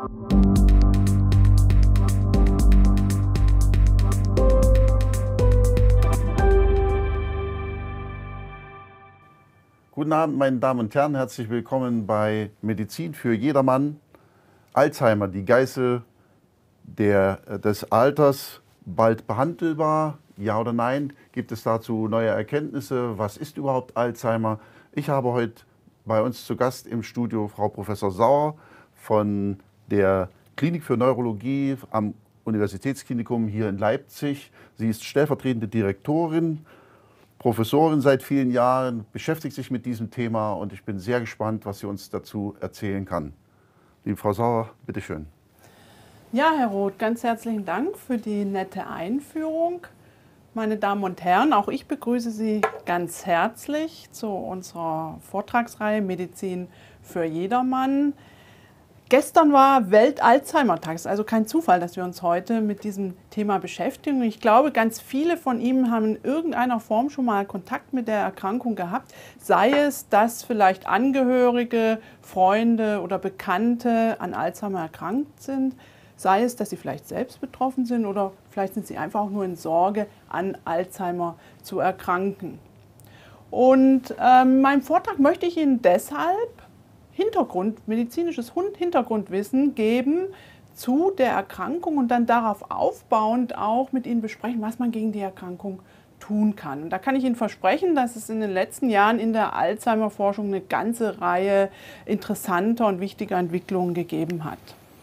Guten Abend, meine Damen und Herren, herzlich willkommen bei Medizin für jedermann. Alzheimer, die Geißel des Alters, bald behandelbar, ja oder nein? Gibt es dazu neue Erkenntnisse? Was ist überhaupt Alzheimer? Ich habe heute bei uns zu Gast im Studio Frau Professor Sauer von der Klinik für Neurologie am Universitätsklinikum hier in Leipzig. Sie ist stellvertretende Direktorin, Professorin seit vielen Jahren, beschäftigt sich mit diesem Thema und ich bin sehr gespannt, was sie uns dazu erzählen kann. Liebe Frau Sauer, bitteschön. Ja, Herr Roth, ganz herzlichen Dank für die nette Einführung. Meine Damen und Herren, auch ich begrüße Sie ganz herzlich zu unserer Vortragsreihe Medizin für jedermann. Gestern war Welt-Alzheimer-Tag. Es ist also kein Zufall, dass wir uns heute mit diesem Thema beschäftigen. Ich glaube, ganz viele von Ihnen haben in irgendeiner Form schon mal Kontakt mit der Erkrankung gehabt. Sei es, dass vielleicht Angehörige, Freunde oder Bekannte an Alzheimer erkrankt sind. Sei es, dass Sie vielleicht selbst betroffen sind oder vielleicht sind Sie einfach auch nur in Sorge, an Alzheimer zu erkranken. Und in meinem Vortrag möchte ich Ihnen deshalb medizinisches Hintergrundwissen geben zu der Erkrankung und dann darauf aufbauend auch mit Ihnen besprechen, was man gegen die Erkrankung tun kann. Und da kann ich Ihnen versprechen, dass es in den letzten Jahren in der Alzheimer-Forschung eine ganze Reihe interessanter und wichtiger Entwicklungen gegeben hat.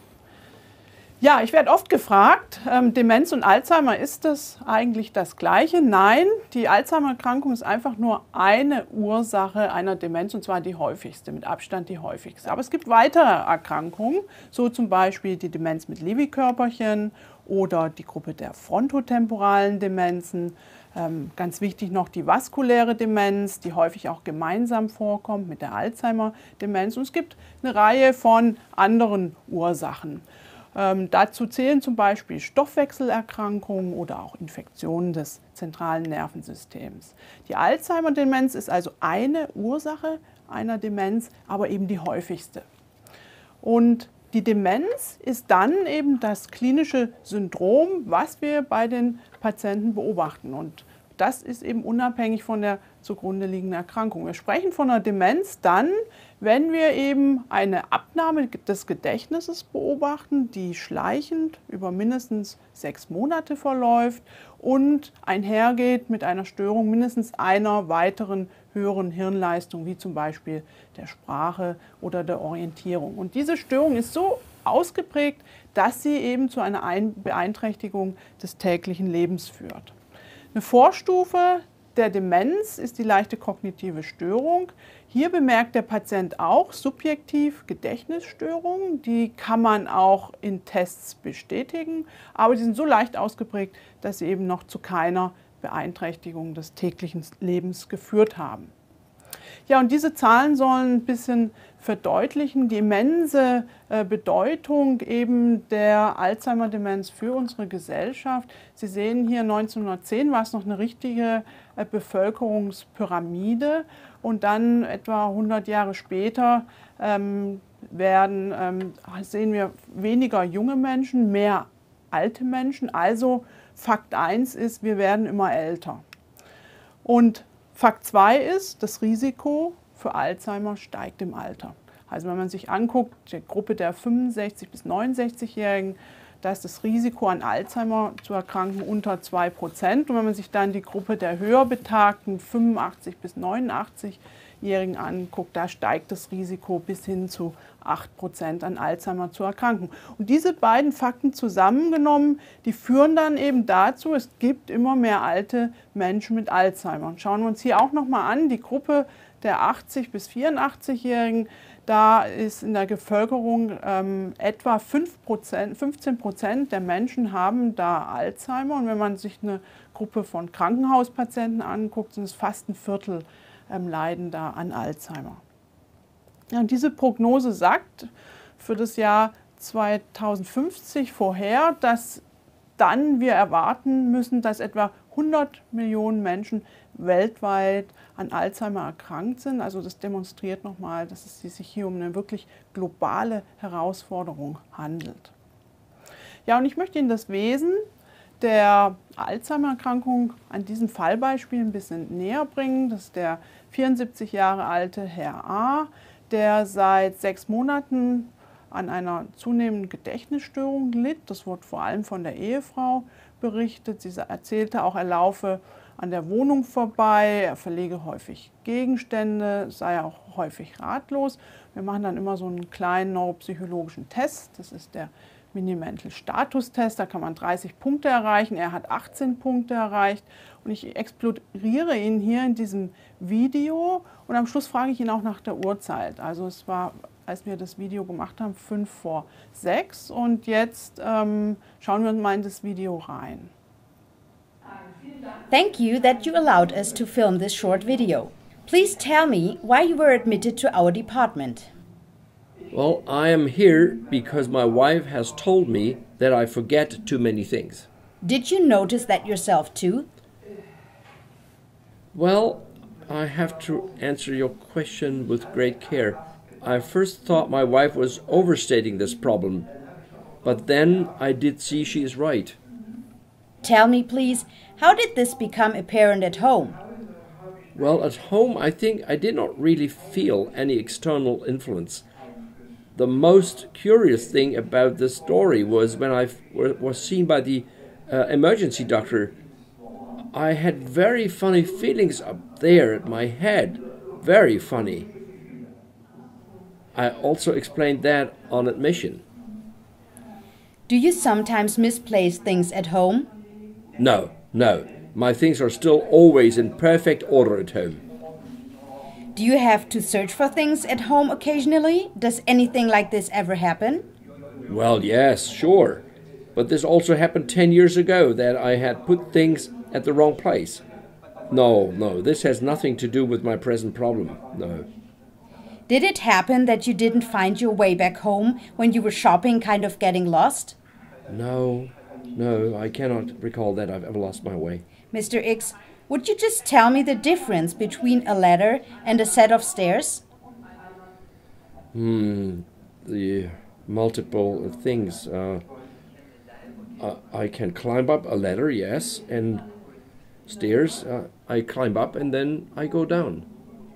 Ja, ich werde oft gefragt, Demenz und Alzheimer, ist das eigentlich das Gleiche? Nein, die Alzheimer-Erkrankung ist einfach nur eine Ursache einer Demenz und zwar die häufigste, mit Abstand die häufigste. Aber es gibt weitere Erkrankungen, so zum Beispiel die Demenz mit Lewy-Körperchen oder die Gruppe der frontotemporalen Demenzen. Ganz wichtig noch die vaskuläre Demenz, die häufig auch gemeinsam vorkommt mit der Alzheimer-Demenz. Und es gibt eine Reihe von anderen Ursachen. Dazu zählen zum Beispiel Stoffwechselerkrankungen oder auch Infektionen des zentralen Nervensystems. Die Alzheimer-Demenz ist also eine Ursache einer Demenz, aber eben die häufigste. Und die Demenz ist dann eben das klinische Syndrom, was wir bei den Patienten beobachten. Und das ist eben unabhängig von der zugrunde liegenden Erkrankung. Wir sprechen von einer Demenz dann, wenn wir eben eine Abnahme des Gedächtnisses beobachten, die schleichend über mindestens 6 Monate verläuft und einhergeht mit einer Störung mindestens einer weiteren höheren Hirnleistung, wie zum Beispiel der Sprache oder der Orientierung. Und diese Störung ist so ausgeprägt, dass sie eben zu einer Beeinträchtigung des täglichen Lebens führt. Eine Vorstufe der Demenz ist die leichte kognitive Störung. Hier bemerkt der Patient auch subjektiv Gedächtnisstörungen. Die kann man auch in Tests bestätigen, aber die sind so leicht ausgeprägt, dass sie eben noch zu keiner Beeinträchtigung des täglichen Lebens geführt haben. Ja, und diese Zahlen sollen ein bisschen verdeutlichen die immense Bedeutung eben der Alzheimer-Demenz für unsere Gesellschaft. Sie sehen hier 1910 war es noch eine richtige Bevölkerungspyramide und dann etwa 100 Jahre später sehen wir weniger junge Menschen, mehr alte Menschen. Also Fakt 1 ist, wir werden immer älter. Und Fakt 2 ist, das Risiko für Alzheimer steigt im Alter. Also wenn man sich anguckt, die Gruppe der 65- bis 69-Jährigen, da ist das Risiko an Alzheimer zu erkranken unter 2%. Und wenn man sich dann die Gruppe der höher betagten 85- bis 89-Jährigen anguckt, da steigt das Risiko bis hin zu 8% an Alzheimer zu erkranken. Und diese beiden Fakten zusammengenommen, die führen dann eben dazu, es gibt immer mehr alte Menschen mit Alzheimer. Und schauen wir uns hier auch nochmal an, die Gruppe der 80- bis 84-Jährigen, da ist in der Bevölkerung etwa 15% der Menschen haben da Alzheimer. Und wenn man sich eine Gruppe von Krankenhauspatienten anguckt, sind es fast ein Viertel leiden da an Alzheimer. Ja, und diese Prognose sagt für das Jahr 2050 vorher, dass dann wir erwarten müssen, dass etwa 100 Millionen Menschen weltweit an Alzheimer erkrankt sind. Also das demonstriert nochmal, dass es sich hier um eine wirklich globale Herausforderung handelt. Ja, und ich möchte Ihnen das Wesen der Alzheimer-Erkrankung an diesem Fallbeispiel ein bisschen näher bringen. Das ist der 74 Jahre alte Herr A., der seit 6 Monaten an einer zunehmenden Gedächtnisstörung litt. Das wurde vor allem von der Ehefrau berichtet. Sie erzählte auch, er laufe an der Wohnung vorbei, er verlege häufig Gegenstände, sei auch häufig ratlos. Wir machen dann immer so einen kleinen neuropsychologischen Test. Das ist der Mini-Mental-Status-Test. Da kann man 30 Punkte erreichen. Er hat 18 Punkte erreicht. Und ich exploriere ihn hier in diesem Video. Und am Schluss frage ich ihn auch nach der Uhrzeit. Also es war, als wir das Video gemacht haben, 5 vor 6. Und jetzt schauen wir uns mal in das Video rein. Thank you that you allowed us to film this short video. Please tell me why you were admitted to our department. Well, I am here because my wife has told me that I forget too many things. Did you notice that yourself too? Well, I have to answer your question with great care. I first thought my wife was overstating this problem, but then I did see she is right. Tell me, please, how did this become apparent at home? Well, at home, I think I did not really feel any external influence. The most curious thing about this story was when I was seen by the emergency doctor. I had very funny feelings up there at my head. Very funny. I also explained that on admission. Do you sometimes misplace things at home? No. My things are still always in perfect order at home. Do you have to search for things at home occasionally? Does anything like this ever happen? Well, yes, sure. But this also happened 10 years ago, that I had put things at the wrong place. No, this has nothing to do with my present problem, no. Did it happen that you didn't find your way back home when you were shopping, kind of getting lost? No, I cannot recall that I've ever lost my way. Mr. X, would you just tell me the difference between a ladder and a set of stairs? The multiple things. I can climb up a ladder, yes, and stairs. I climb up and then I go down.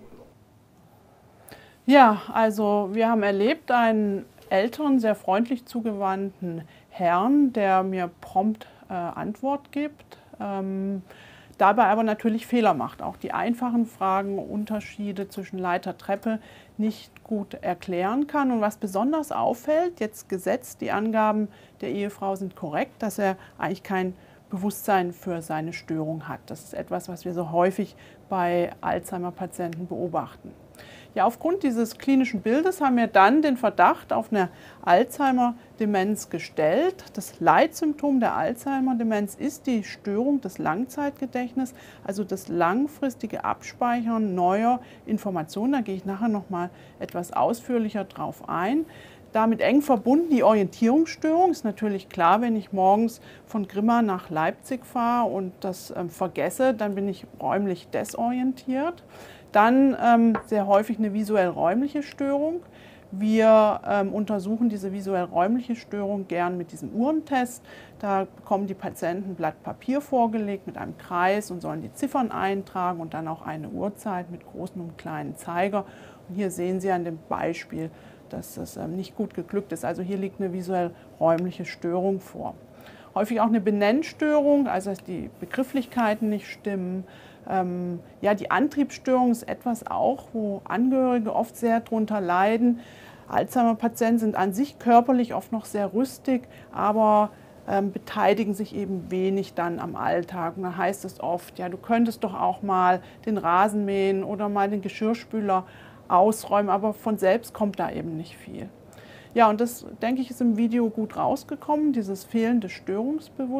Ja, also wir haben erlebt einen älteren, sehr freundlich zugewandten Herrn, der mir prompt Antwort gibt. Dabei aber natürlich Fehler macht, auch die einfachen Fragen, Unterschiede zwischen Leiter, Treppe nicht gut erklären kann. Und was besonders auffällt, jetzt gesetzt, die Angaben der Ehefrau sind korrekt, dass er eigentlich kein Bewusstsein für seine Störung hat. Das ist etwas, was wir so häufig bei Alzheimer-Patienten beobachten. Ja, aufgrund dieses klinischen Bildes haben wir dann den Verdacht auf eine Alzheimer-Demenz gestellt. Das Leitsymptom der Alzheimer-Demenz ist die Störung des Langzeitgedächtnisses, also das langfristige Abspeichern neuer Informationen. Da gehe ich nachher noch mal etwas ausführlicher drauf ein. Damit eng verbunden die Orientierungsstörung. Ist natürlich klar, wenn ich morgens von Grimma nach Leipzig fahre und das vergesse, dann bin ich räumlich desorientiert. Dann sehr häufig eine visuell-räumliche Störung. Wir untersuchen diese visuell-räumliche Störung gern mit diesem Uhrentest. Da bekommen die Patienten ein Blatt Papier vorgelegt mit einem Kreis und sollen die Ziffern eintragen und dann auch eine Uhrzeit mit großen und kleinen Zeiger. Und hier sehen Sie an dem Beispiel, dass das nicht gut geglückt ist. Also hier liegt eine visuell-räumliche Störung vor. Häufig auch eine Benennstörung, also dass die Begrifflichkeiten nicht stimmen. Ja, die Antriebsstörung ist etwas auch, wo Angehörige oft sehr darunter leiden. Alzheimer-Patienten sind an sich körperlich oft noch sehr rüstig, aber beteiligen sich eben wenig dann am Alltag. Und da heißt es oft, ja, du könntest doch auch mal den Rasen mähen oder mal den Geschirrspüler ausräumen, aber von selbst kommt da eben nicht viel. Ja, und das, denke ich, ist im Video gut rausgekommen, dieses fehlende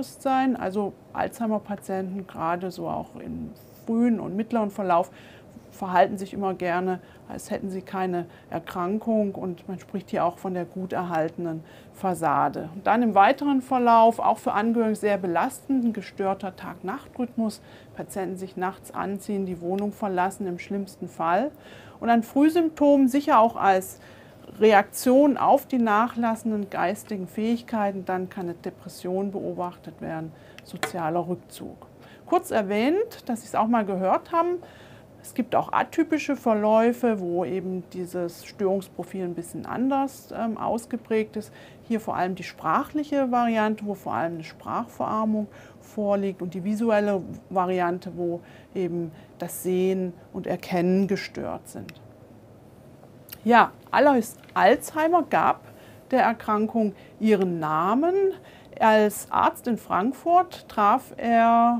Störungsbewusstsein. Also Alzheimer-Patienten, gerade so auch im frühen und mittleren Verlauf, verhalten sich immer gerne, als hätten sie keine Erkrankung, und man spricht hier auch von der gut erhaltenen Fassade. Und dann im weiteren Verlauf auch für Angehörige sehr belastend, ein gestörter Tag-Nacht-Rhythmus, Patienten sich nachts anziehen, die Wohnung verlassen im schlimmsten Fall. Und an Frühsymptomen sicher auch als Reaktion auf die nachlassenden geistigen Fähigkeiten, dann kann eine Depression beobachtet werden, sozialer Rückzug. Kurz erwähnt, dass Sie es auch mal gehört haben, es gibt auch atypische Verläufe, wo eben dieses Störungsprofil ein bisschen anders ausgeprägt ist. Hier vor allem die sprachliche Variante, wo vor allem eine Sprachverarmung vorliegt, und die visuelle Variante, wo eben das Sehen und Erkennen gestört sind. Ja, Alois Alzheimer gab der Erkrankung ihren Namen. Als Arzt in Frankfurt traf er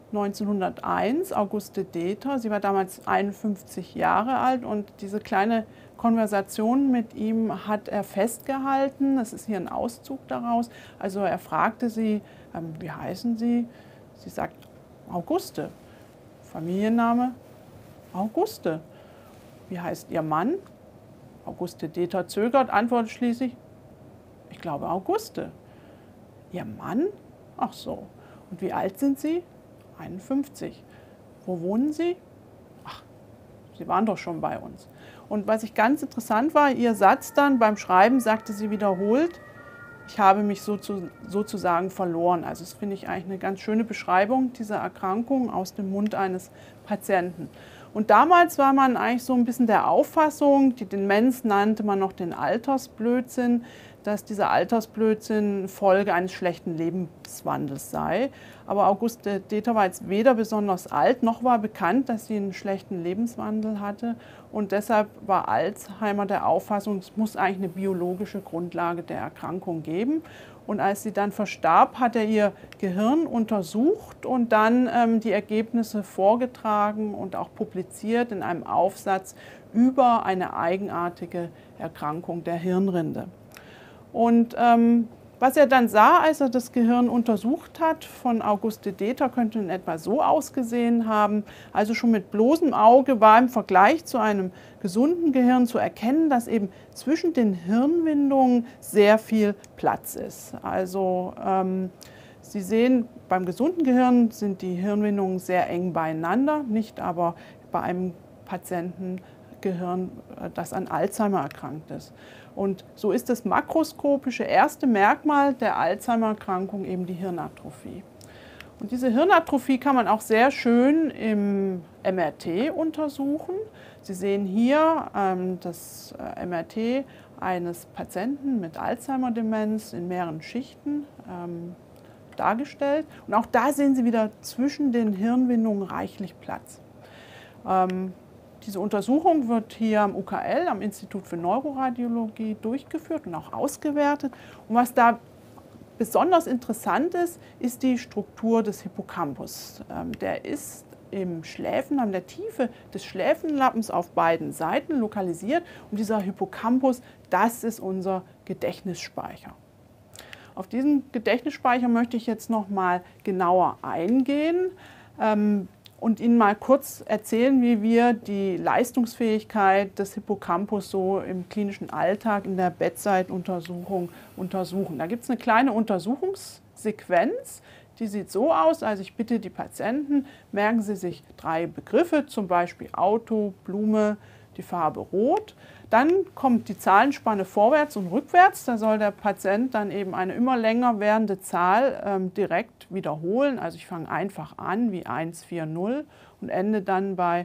1901 Auguste Deter. Sie war damals 51 Jahre alt, und diese kleine Konversation mit ihm hat er festgehalten. Das ist hier ein Auszug daraus. Also er fragte sie, wie heißen Sie? Sie sagt Auguste. Familienname Auguste. Wie heißt Ihr Mann? Auguste Deter zögert, antwortet schließlich, ich glaube Auguste. Ihr Mann? Ach so. Und wie alt sind Sie? 51. Wo wohnen Sie? Ach, Sie waren doch schon bei uns. Und was ich ganz interessant war, Ihr Satz dann beim Schreiben sagte sie wiederholt, ich habe mich sozusagen verloren. Also das finde ich eigentlich eine ganz schöne Beschreibung dieser Erkrankung aus dem Mund eines Patienten. Und damals war man eigentlich so ein bisschen der Auffassung, die Demenz nannte man noch den Altersblödsinn, dass dieser Altersblödsinn Folge eines schlechten Lebenswandels sei. Aber Auguste Deter war jetzt weder besonders alt, noch war bekannt, dass sie einen schlechten Lebenswandel hatte. Und deshalb war Alzheimer der Auffassung, es muss eigentlich eine biologische Grundlage der Erkrankung geben. Und als sie dann verstarb, hat er ihr Gehirn untersucht und dann die Ergebnisse vorgetragen und auch publiziert in einem Aufsatz über eine eigenartige Erkrankung der Hirnrinde. Und was er dann sah, als er das Gehirn untersucht hat von Auguste Deter, könnte in etwa so ausgesehen haben. Also schon mit bloßem Auge war im Vergleich zu einem gesunden Gehirn zu erkennen, dass eben zwischen den Hirnwindungen sehr viel Platz ist. Also Sie sehen, beim gesunden Gehirn sind die Hirnwindungen sehr eng beieinander, nicht aber bei einem Patientengehirn, das an Alzheimer erkrankt ist. Und so ist das makroskopische erste Merkmal der Alzheimer-Erkrankung eben die Hirnatrophie. Und diese Hirnatrophie kann man auch sehr schön im MRT untersuchen. Sie sehen hier das MRT eines Patienten mit Alzheimer-Demenz in mehreren Schichten dargestellt. Und auch da sehen Sie wieder zwischen den Hirnwindungen reichlich Platz. Diese Untersuchung wird hier am UKL, am Institut für Neuroradiologie, durchgeführt und auch ausgewertet. Und was da besonders interessant ist, ist die Struktur des Hippocampus. Der ist im Schläfen, an der Tiefe des Schläfenlappens auf beiden Seiten lokalisiert. Und dieser Hippocampus, das ist unser Gedächtnisspeicher. Auf diesen Gedächtnisspeicher möchte ich jetzt noch mal genauer eingehen. Und Ihnen mal kurz erzählen, wie wir die Leistungsfähigkeit des Hippocampus so im klinischen Alltag in der Bedside-Untersuchung untersuchen. Da gibt es eine kleine Untersuchungssequenz, die sieht so aus. Also ich bitte die Patienten, merken Sie sich 3 Begriffe, zum Beispiel Auto, Blume, die Farbe Rot. Dann kommt die Zahlenspanne vorwärts und rückwärts. Da soll der Patient dann eben eine immer länger werdende Zahl direkt wiederholen. Also ich fange einfach an wie 140 und ende dann bei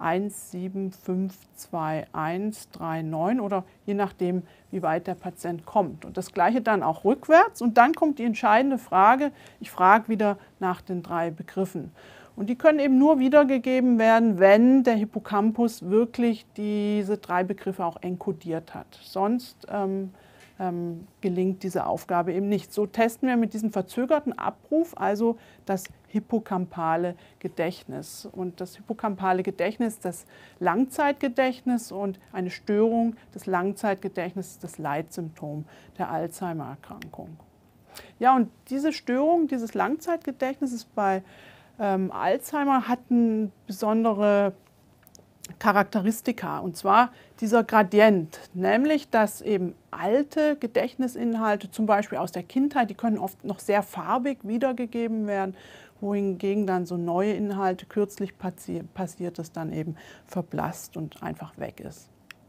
1752139 oder je nachdem, wie weit der Patient kommt. Und das Gleiche dann auch rückwärts. Und dann kommt die entscheidende Frage. Ich frage wieder nach den 3 Begriffen. Und die können eben nur wiedergegeben werden, wenn der Hippocampus wirklich diese 3 Begriffe auch enkodiert hat. Sonst gelingt diese Aufgabe eben nicht. So testen wir mit diesem verzögerten Abruf also das hippocampale Gedächtnis. Und das hippocampale Gedächtnis, das Langzeitgedächtnis, und eine Störung des Langzeitgedächtnisses, das Leitsymptom der Alzheimer-Erkrankung. Ja, und diese Störung, dieses Langzeitgedächtnisses bei Alzheimer hat eine besondere Charakteristika, und zwar dieser Gradient, nämlich dass eben alte Gedächtnisinhalte, zum Beispiel aus der Kindheit, die können oft noch sehr farbig wiedergegeben werden, wohingegen dann so neue Inhalte, kürzlich passiertes, dann eben verblasst und einfach weg ist.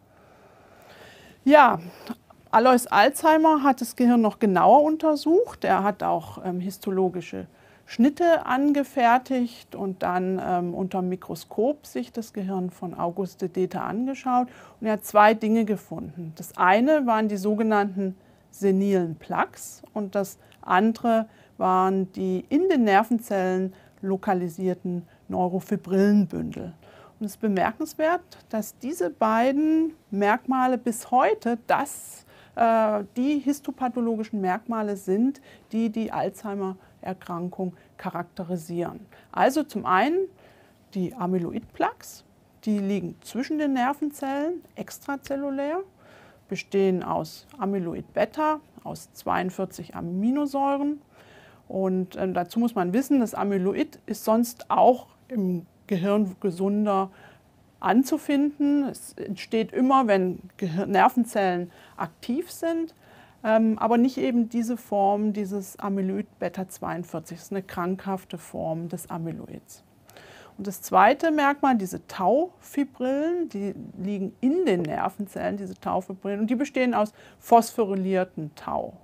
Ja, Alois Alzheimer hat das Gehirn noch genauer untersucht. Er hat auch histologische Schnitte angefertigt und dann unter dem Mikroskop sich das Gehirn von Auguste Deter angeschaut. Und er hat zwei Dinge gefunden. Das eine waren die sogenannten senilen Plaques und das andere waren die in den Nervenzellen lokalisierten Neurofibrillenbündel. Und es ist bemerkenswert, dass diese beiden Merkmale bis heute die histopathologischen Merkmale sind, die die Alzheimer-Erkrankung charakterisieren. Also zum einen die Amyloid-Plaques, die liegen zwischen den Nervenzellen, extrazellulär, bestehen aus Amyloid-Beta, aus 42 Aminosäuren. Und dazu muss man wissen, das Amyloid ist sonst auch im Gehirn gesunder anzufinden. Es entsteht immer, wenn Nervenzellen aktiv sind, aber nicht eben diese Form, dieses Amyloid-Beta-42. Das ist eine krankhafte Form des Amyloids. Und das zweite Merkmal, diese Taufibrillen, die liegen in den Nervenzellen, diese Taufibrillen, und die bestehen aus phosphoryliertem Tau.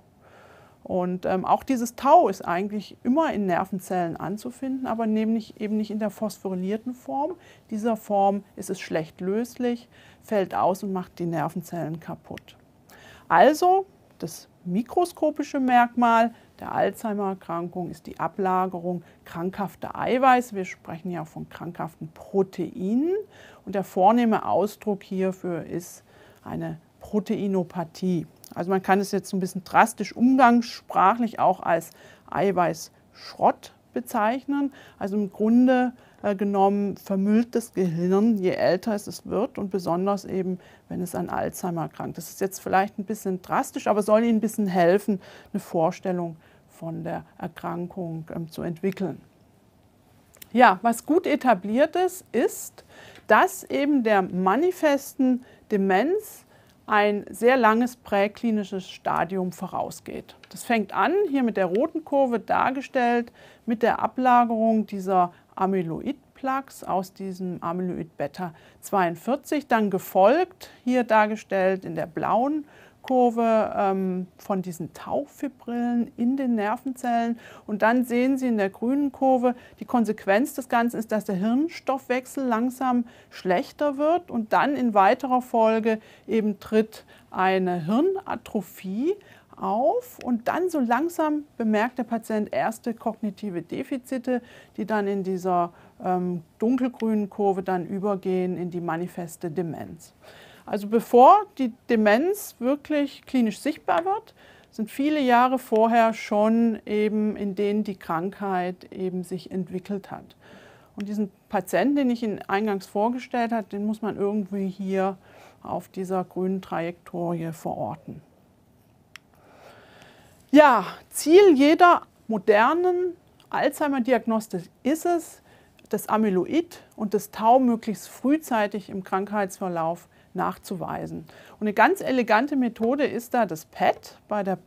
Und auch dieses Tau ist eigentlich immer in Nervenzellen anzufinden, aber eben nicht in der phosphorylierten Form. Dieser Form ist es schlecht löslich, fällt aus und macht die Nervenzellen kaputt. Also das mikroskopische Merkmal der Alzheimer-Erkrankung ist die Ablagerung krankhafter Eiweiße. Wir sprechen ja von krankhaften Proteinen. Und der vornehme Ausdruck hierfür ist eine Proteinopathie. Also man kann es jetzt ein bisschen drastisch umgangssprachlich auch als Eiweißschrott bezeichnen. Also im Grunde genommen vermüllt das Gehirn, je älter es wird und besonders eben, wenn es an Alzheimer erkrankt. Das ist jetzt vielleicht ein bisschen drastisch, aber soll Ihnen ein bisschen helfen, eine Vorstellung von der Erkrankung zu entwickeln. Ja, was gut etabliert ist, dass eben der manifesten Demenz ein sehr langes präklinisches Stadium vorausgeht. Das fängt an, hier mit der roten Kurve dargestellt, mit der Ablagerung dieser Amyloid-Plaques aus diesem Amyloid-Beta-42, dann gefolgt, hier dargestellt in der blauen Kurve von diesen Taufibrillen in den Nervenzellen. Und dann sehen Sie in der grünen Kurve, die Konsequenz des Ganzen ist, dass der Hirnstoffwechsel langsam schlechter wird und dann in weiterer Folge eben tritt eine Hirnatrophie auf und dann so langsam bemerkt der Patient erste kognitive Defizite, die dann in dieser dunkelgrünen Kurve dann übergehen in die manifeste Demenz. Also bevor die Demenz wirklich klinisch sichtbar wird, sind viele Jahre vorher schon eben, in denen die Krankheit eben sich entwickelt hat. Und diesen Patienten, den ich Ihnen eingangs vorgestellt habe, den muss man irgendwie hier auf dieser grünen Trajektorie verorten. Ja, Ziel jeder modernen Alzheimer-Diagnostik ist es, das Amyloid und das Tau möglichst frühzeitig im Krankheitsverlauf nachzuweisen. Und eine ganz elegante Methode ist da das PET. Bei der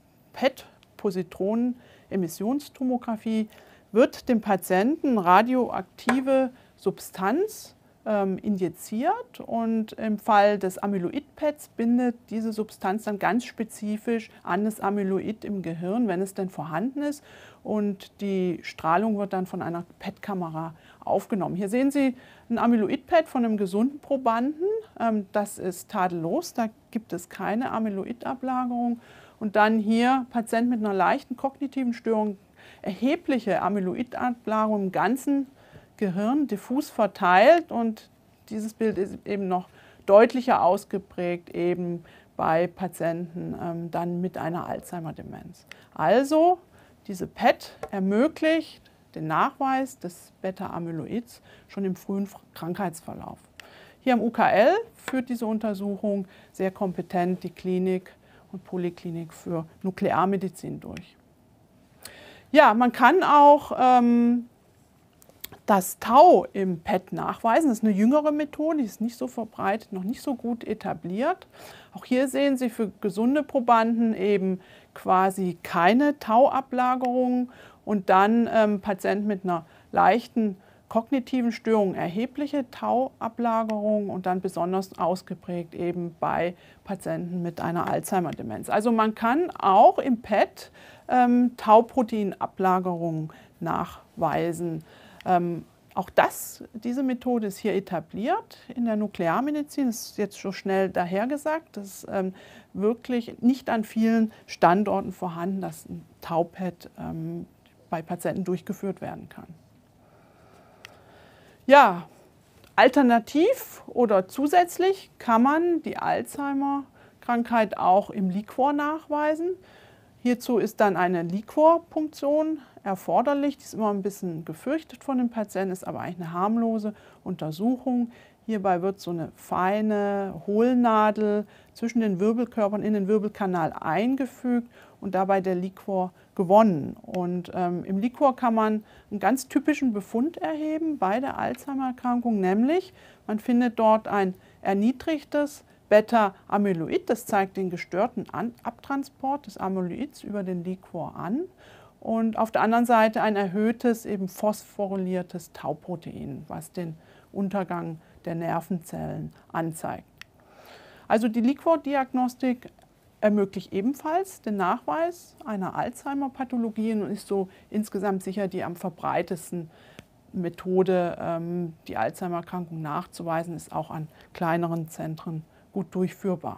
PET-Positronen-Emissionstomographie wird dem Patienten radioaktive Substanz injiziert und im Fall des Amyloid-PETs bindet diese Substanz dann ganz spezifisch an das Amyloid im Gehirn, wenn es denn vorhanden ist, und die Strahlung wird dann von einer PET-Kamera aufgenommen. Hier sehen Sie ein Amyloid-PET von einem gesunden Probanden, das ist tadellos, da gibt es keine Amyloid-Ablagerung, und dann hier Patient mit einer leichten kognitiven Störung, erhebliche Amyloid-Ablagerung im ganzen Gehirn, diffus verteilt, und dieses Bild ist eben noch deutlicher ausgeprägt eben bei Patienten dann mit einer Alzheimer-Demenz. Also diese PET ermöglicht den Nachweis des Beta-Amyloids schon im frühen Krankheitsverlauf. Hier am UKL führt diese Untersuchung sehr kompetent die Klinik und Poliklinik für Nuklearmedizin durch. Ja, man kann auch das Tau im PET nachweisen. Das ist eine jüngere Methode, die ist nicht so verbreitet, noch nicht so gut etabliert. Auch hier sehen Sie für gesunde Probanden eben quasi keine Tauablagerung und dann Patienten mit einer leichten kognitiven Störung erhebliche Tauablagerung und dann besonders ausgeprägt eben bei Patienten mit einer Alzheimer-Demenz. Also man kann auch im PET Tauproteinablagerungen nachweisen. Auch diese Methode ist hier etabliert in der Nuklearmedizin. Das ist jetzt so schnell dahergesagt. Das ist wirklich nicht an vielen Standorten vorhanden, dass ein Tau-PET bei Patienten durchgeführt werden kann. Ja, alternativ oder zusätzlich kann man die Alzheimer-Krankheit auch im Liquor nachweisen. Hierzu ist dann eine Liquorpunktion erforderlich. Die ist immer ein bisschen gefürchtet von den Patienten, ist aber eigentlich eine harmlose Untersuchung. Hierbei wird so eine feine Hohlnadel zwischen den Wirbelkörpern in den Wirbelkanal eingefügt und dabei der Liquor gewonnen. Und im Liquor kann man einen ganz typischen Befund erheben bei der Alzheimer-Erkrankung, nämlich man findet dort ein erniedrigtes Beta-Amyloid, das zeigt den gestörten Abtransport des Amyloids über den Liquor an. Und auf der anderen Seite ein erhöhtes, eben phosphoryliertes Tauprotein, was den Untergang der Nervenzellen anzeigt. Also die Liquor-Diagnostik ermöglicht ebenfalls den Nachweis einer Alzheimer-Pathologie und ist so insgesamt sicher die am verbreitetsten Methode, die Alzheimer-Erkrankung nachzuweisen, ist auch an kleineren Zentren gut durchführbar.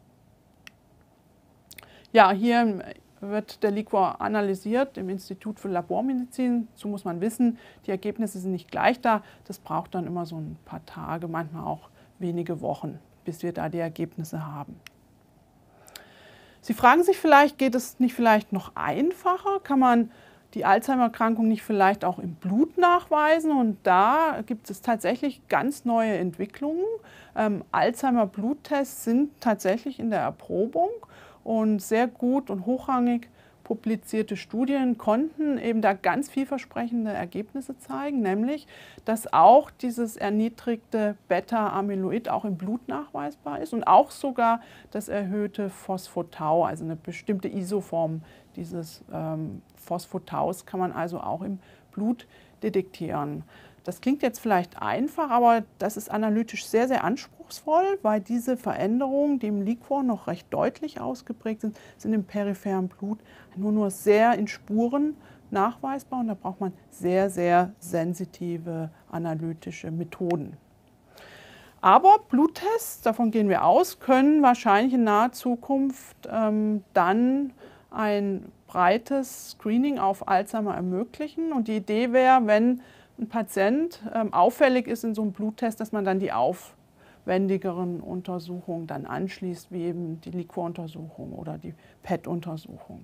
Ja, hier wird der Liquor analysiert im Institut für Labormedizin. Dazu muss man wissen, die Ergebnisse sind nicht gleich da. Das braucht dann immer so ein paar Tage, manchmal auch wenige Wochen, bis wir da die Ergebnisse haben. Sie fragen sich vielleicht, geht es nicht vielleicht noch einfacher? Kann man die Alzheimer-Erkrankung nicht vielleicht auch im Blut nachweisen? Und da gibt es tatsächlich ganz neue Entwicklungen. Alzheimer-Bluttests sind tatsächlich in der Erprobung und sehr gut und hochrangig publizierte Studien konnten eben da ganz vielversprechende Ergebnisse zeigen, nämlich, dass auch dieses erniedrigte Beta-Amyloid auch im Blut nachweisbar ist und auch sogar das erhöhte Phosphotau, also eine bestimmte Isoform dieses Phosphotaus kann man also auch im Blut detektieren. Das klingt jetzt vielleicht einfach, aber das ist analytisch sehr, sehr anspruchsvoll, weil diese Veränderungen, die im Liquor noch recht deutlich ausgeprägt sind im peripheren Blut nur sehr in Spuren nachweisbar und da braucht man sehr, sehr sensitive analytische Methoden. Aber Bluttests, davon gehen wir aus, können wahrscheinlich in naher Zukunft dann ein breites Screening auf Alzheimer ermöglichen und die Idee wäre, wenn ein Patient auffällig ist in so einem Bluttest, dass man dann die aufwendigeren Untersuchungen dann anschließt, wie eben die Liquor-Untersuchung oder die PET-Untersuchung.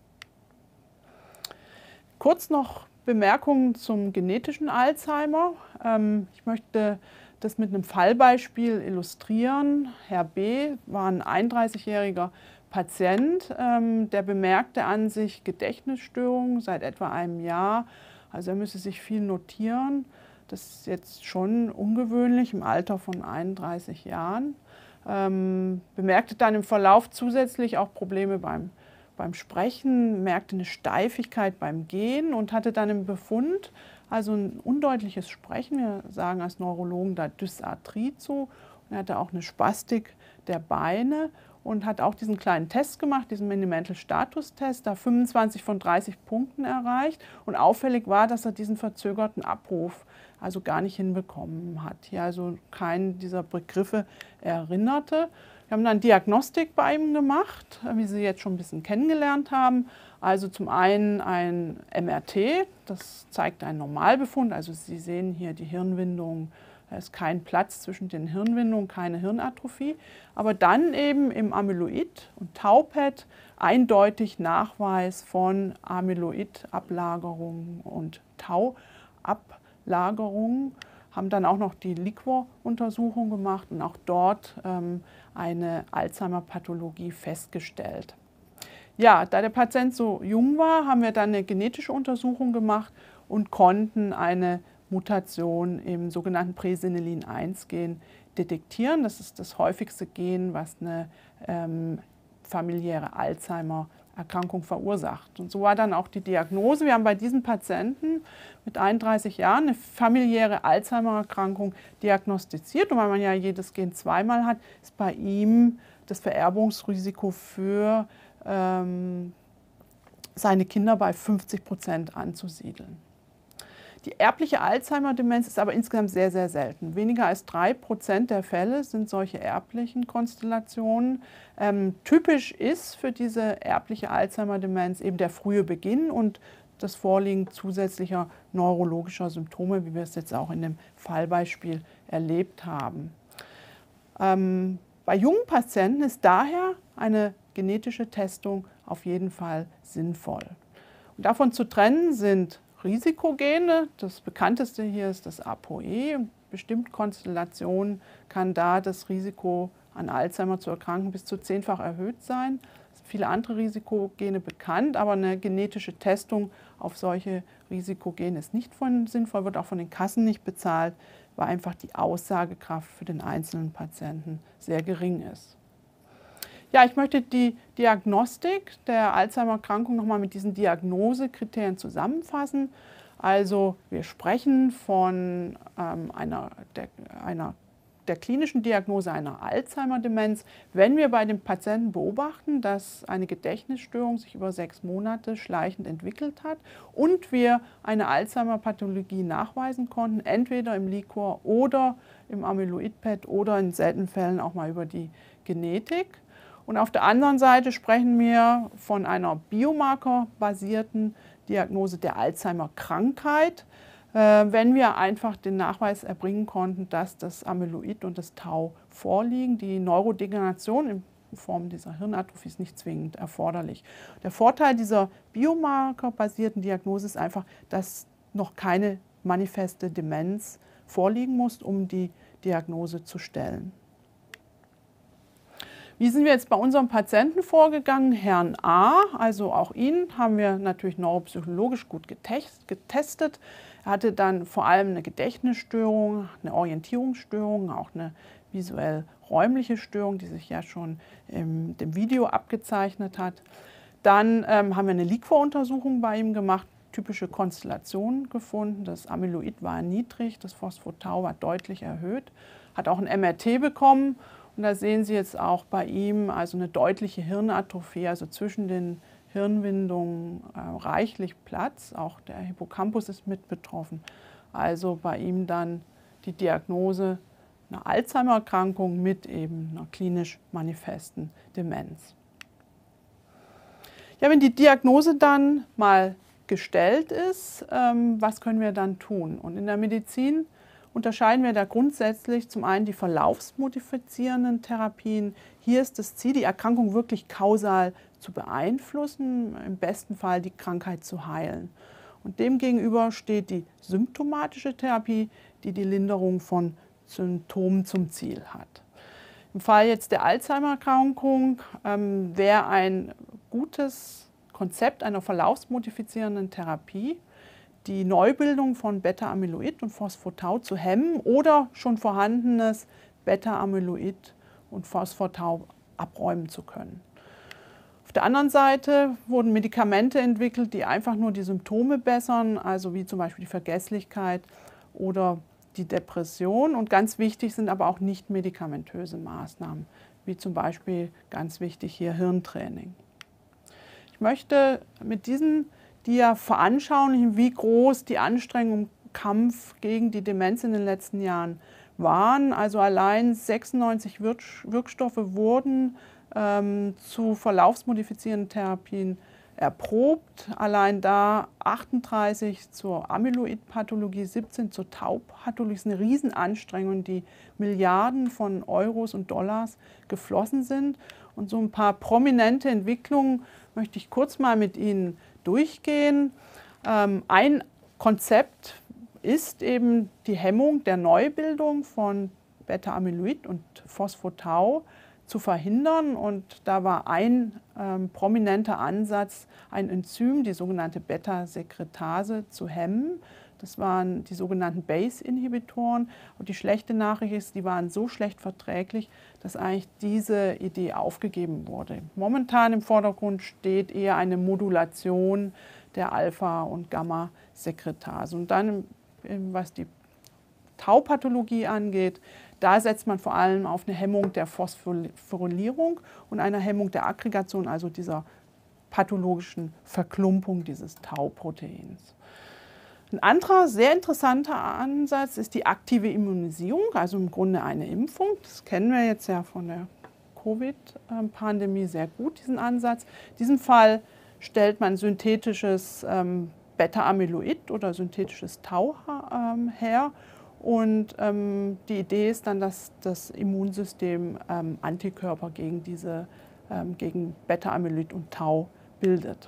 Kurz noch Bemerkungen zum genetischen Alzheimer. Ich möchte das mit einem Fallbeispiel illustrieren. Herr B. war ein 31-jähriger Patient, der bemerkte an sich Gedächtnisstörungen seit etwa einem Jahr. Also er müsse sich viel notieren. Das ist jetzt schon ungewöhnlich im Alter von 31 Jahren. Bemerkte dann im Verlauf zusätzlich auch Probleme beim Sprechen, merkte eine Steifigkeit beim Gehen und hatte dann im Befund also ein undeutliches Sprechen. Wir sagen als Neurologen da Dysarthrie zu. Und er hatte auch eine Spastik der Beine und hat auch diesen kleinen Test gemacht, diesen Mini-Mental-Status-Test, da 25 von 30 Punkten erreicht. Und auffällig war, dass er diesen verzögerten Abruf also gar nicht hinbekommen hat. Hier also keinen dieser Begriffe erinnerte. Wir haben dann Diagnostik bei ihm gemacht, wie Sie jetzt schon ein bisschen kennengelernt haben. Also zum einen ein MRT, das zeigt einen Normalbefund. Also Sie sehen hier die Hirnwindung. Da ist kein Platz zwischen den Hirnwindungen, keine Hirnatrophie. Aber dann eben im Amyloid- und Tau-PET eindeutig Nachweis von Amyloid-Ablagerungen und Tau-Ablagerungen. Haben dann auch noch die Liquor-Untersuchung gemacht und auch dort eine Alzheimer-Pathologie festgestellt. Ja, da der Patient so jung war, haben wir dann eine genetische Untersuchung gemacht und konnten eine Mutation im sogenannten Presenilin-1-Gen detektieren. Das ist das häufigste Gen, was eine familiäre Alzheimer-Erkrankung verursacht. Und so war dann auch die Diagnose. Wir haben bei diesen Patienten mit 31 Jahren eine familiäre Alzheimer-Erkrankung diagnostiziert. Und weil man ja jedes Gen zweimal hat, ist bei ihm das Vererbungsrisiko für seine Kinder bei 50% anzusiedeln. Die erbliche Alzheimer-Demenz ist aber insgesamt sehr, sehr selten. Weniger als 3% der Fälle sind solche erblichen Konstellationen. Typisch ist für diese erbliche Alzheimer-Demenz eben der frühe Beginn und das Vorliegen zusätzlicher neurologischer Symptome, wie wir es jetzt auch in dem Fallbeispiel erlebt haben. Bei jungen Patienten ist daher eine genetische Testung auf jeden Fall sinnvoll. Und davon zu trennen sind Risikogene. Das bekannteste hier ist das ApoE. In bestimmten Konstellationen kann da das Risiko, an Alzheimer zu erkranken, bis zu 10-fach erhöht sein. Es sind viele andere Risikogene bekannt, aber eine genetische Testung auf solche Risikogene ist nicht sinnvoll, wird auch von den Kassen nicht bezahlt, weil einfach die Aussagekraft für den einzelnen Patienten sehr gering ist. Ja, ich möchte die Diagnostik der Alzheimer-Erkrankung nochmal mit diesen Diagnosekriterien zusammenfassen. Also wir sprechen von der klinischen Diagnose einer Alzheimer-Demenz, wenn wir bei dem Patienten beobachten, dass eine Gedächtnisstörung sich über 6 Monate schleichend entwickelt hat und wir eine Alzheimer-Pathologie nachweisen konnten, entweder im Liquor oder im Amyloid-PET oder in seltenen Fällen auch mal über die Genetik. Und auf der anderen Seite sprechen wir von einer biomarkerbasierten Diagnose der Alzheimer-Krankheit, wenn wir einfach den Nachweis erbringen konnten, dass das Amyloid und das Tau vorliegen. Die Neurodegeneration in Form dieser Hirnatrophie ist nicht zwingend erforderlich. Der Vorteil dieser biomarkerbasierten Diagnose ist einfach, dass noch keine manifeste Demenz vorliegen muss, um die Diagnose zu stellen. Wie sind wir jetzt bei unserem Patienten vorgegangen? Herrn A, also auch ihn haben wir natürlich neuropsychologisch gut getestet. Er hatte dann vor allem eine Gedächtnisstörung, eine Orientierungsstörung, auch eine visuell-räumliche Störung, die sich ja schon in dem Video abgezeichnet hat. Dann haben wir eine Liquor-Untersuchung bei ihm gemacht, typische Konstellationen gefunden. Das Amyloid war niedrig, das Phospho-Tau war deutlich erhöht, hat auch ein MRT bekommen. Und da sehen Sie jetzt auch bei ihm also eine deutliche Hirnatrophie, also zwischen den Hirnwindungen reichlich Platz. Auch der Hippocampus ist mit betroffen. Also bei ihm dann die Diagnose einer Alzheimer-Erkrankung mit eben einer klinisch manifesten Demenz. Ja, wenn die Diagnose dann mal gestellt ist, was können wir dann tun? Und in der Medizin unterscheiden wir da grundsätzlich zum einen die verlaufsmodifizierenden Therapien. Hier ist das Ziel, die Erkrankung wirklich kausal zu beeinflussen, im besten Fall die Krankheit zu heilen. Und demgegenüber steht die symptomatische Therapie, die die Linderung von Symptomen zum Ziel hat. Im Fall jetzt der Alzheimer-Erkrankung wäre ein gutes Konzept einer verlaufsmodifizierenden Therapie, die Neubildung von Beta-Amyloid und Phospho-Tau zu hemmen oder schon vorhandenes Beta-Amyloid und Phospho-Tau abräumen zu können. Auf der anderen Seite wurden Medikamente entwickelt, die einfach nur die Symptome bessern, also wie zum Beispiel die Vergesslichkeit oder die Depression. Und ganz wichtig sind aber auch nicht medikamentöse Maßnahmen, wie zum Beispiel ganz wichtig hier Hirntraining. Ich möchte mit diesen veranschaulichen, wie groß die Anstrengungen im Kampf gegen die Demenz in den letzten Jahren waren. Also allein 96 Wirkstoffe wurden zu verlaufsmodifizierenden Therapien erprobt. Allein da 38 zur Amyloid-Pathologie, 17 zur Tau-Pathologie. Das ist eine Riesenanstrengung, die Milliarden von Euros und Dollars geflossen sind. Und so ein paar prominente Entwicklungen möchte ich kurz mal mit Ihnen durchgehen. Ein Konzept ist eben die Hemmung der Neubildung von Beta-Amyloid und Phospho-Tau. zu verhindern. Und da war ein prominenter Ansatz, ein Enzym, die sogenannte Beta-Sekretase, zu hemmen. Das waren die sogenannten BACE-Inhibitoren. Und die schlechte Nachricht ist, die waren so schlecht verträglich, dass eigentlich diese Idee aufgegeben wurde. Momentan im Vordergrund steht eher eine Modulation der Alpha- und Gamma-Sekretase. Und dann, was die Taupathologie angeht, da setzt man vor allem auf eine Hemmung der Phosphorylierung und einer Hemmung der Aggregation, also dieser pathologischen Verklumpung dieses Tau-Proteins. Ein anderer sehr interessanter Ansatz ist die aktive Immunisierung, also im Grunde eine Impfung. Das kennen wir jetzt ja von der Covid-Pandemie sehr gut, diesen Ansatz. In diesem Fall stellt man synthetisches Beta-Amyloid oder synthetisches Tau her. Und die Idee ist dann, dass das Immunsystem Antikörper gegen gegen Beta-Amyloid und Tau bildet.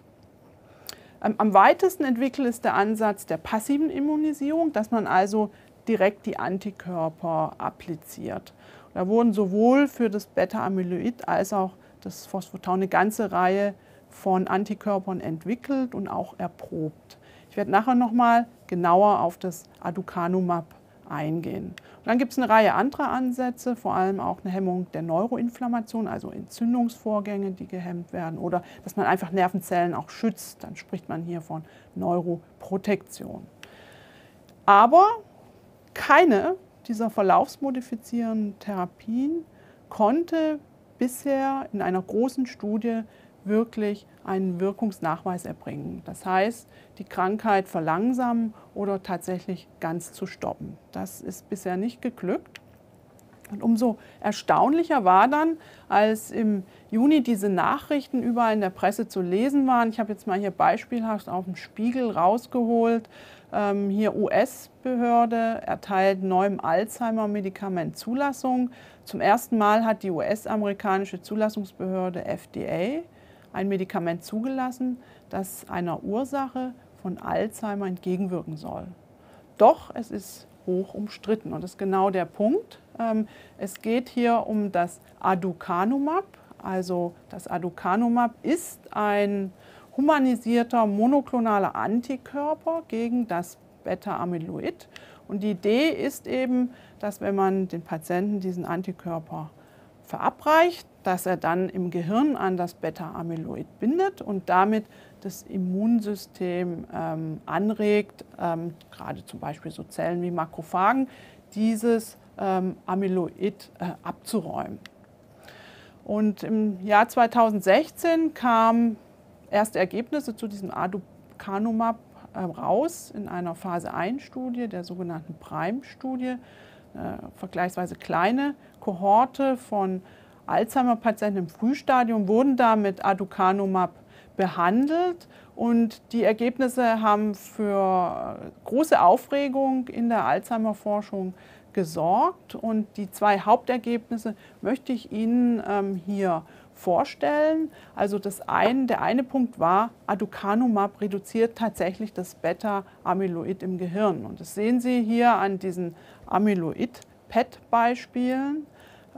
Am weitesten entwickelt ist der Ansatz der passiven Immunisierung, dass man also direkt die Antikörper appliziert. Da wurden sowohl für das Beta-Amyloid als auch das Phosphotau eine ganze Reihe von Antikörpern entwickelt und auch erprobt. Ich werde nachher nochmal genauer auf das Aducanumab eingehen. Und dann gibt es eine Reihe anderer Ansätze, vor allem auch eine Hemmung der Neuroinflammation, also Entzündungsvorgänge, die gehemmt werden, oder dass man einfach Nervenzellen auch schützt. Dann spricht man hier von Neuroprotektion. Aber keine dieser verlaufsmodifizierenden Therapien konnte bisher in einer großen Studie wirklich einen Wirkungsnachweis erbringen. Das heißt, die Krankheit verlangsamen oder tatsächlich ganz zu stoppen. Das ist bisher nicht geglückt. Und umso erstaunlicher war dann, als im Juni diese Nachrichten überall in der Presse zu lesen waren. Ich habe jetzt mal hier beispielhaft auf dem Spiegel rausgeholt. Hier US-Behörde erteilt neuem Alzheimer-Medikament Zulassung. Zum ersten Mal hat die US-amerikanische Zulassungsbehörde FDA ein Medikament zugelassen, das einer Ursache von Alzheimer entgegenwirken soll. Doch es ist hoch umstritten und das ist genau der Punkt. Es geht hier um das Aducanumab. Also das Aducanumab ist ein humanisierter monoklonaler Antikörper gegen das Beta-Amyloid. Und die Idee ist eben, dass wenn man den Patienten diesen Antikörper verabreicht, dass er dann im Gehirn an das Beta-Amyloid bindet und damit das Immunsystem anregt, gerade zum Beispiel so Zellen wie Makrophagen, dieses Amyloid abzuräumen. Und im Jahr 2016 kamen erste Ergebnisse zu diesem Aducanumab raus in einer Phase-1-Studie, der sogenannten PRIME-Studie, vergleichsweise kleine Kohorte von Alzheimer-Patienten im Frühstadium wurden da mit Aducanumab behandelt und die Ergebnisse haben für große Aufregung in der Alzheimer-Forschung gesorgt und die zwei Hauptergebnisse möchte ich Ihnen hier vorstellen. Also der eine Punkt war, Aducanumab reduziert tatsächlich das Beta-Amyloid im Gehirn und das sehen Sie hier an diesen Amyloid-PET-Beispielen,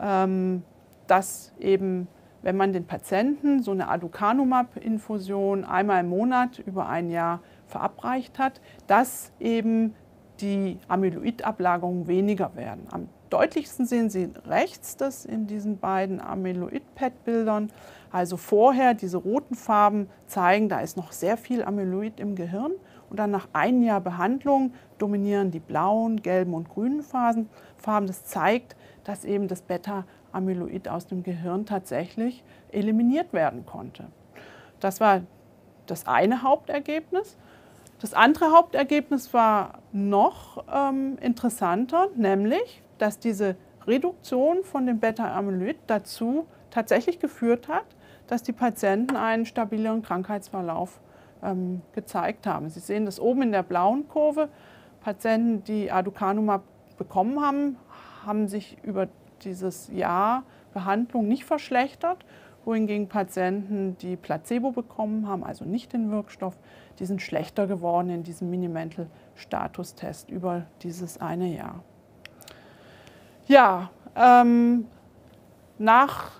dass eben, wenn man den Patienten so eine Aducanumab-Infusion einmal im Monat über ein Jahr verabreicht hat, dass eben die Amyloid-Ablagerungen weniger werden. Am deutlichsten sehen Sie rechts das in diesen beiden Amyloid-PET-Bildern. Also vorher diese roten Farben zeigen, da ist noch sehr viel Amyloid im Gehirn. Und dann nach einem Jahr Behandlung dominieren die blauen, gelben und grünen Farben. Das zeigt, dass eben das Beta-Amyloid aus dem Gehirn tatsächlich eliminiert werden konnte. Das war das eine Hauptergebnis. Das andere Hauptergebnis war noch interessanter, nämlich, dass diese Reduktion von dem Beta-Amyloid dazu tatsächlich geführt hat, dass die Patienten einen stabileren Krankheitsverlauf gezeigt haben. Sie sehen das oben in der blauen Kurve. Patienten, die Aducanumab bekommen haben, haben sich über dieses Jahr Behandlung nicht verschlechtert, wohingegen Patienten, die Placebo bekommen haben, also nicht den Wirkstoff, die sind schlechter geworden in diesem Mini-Mental-Status-Test über dieses eine Jahr. Ja, nach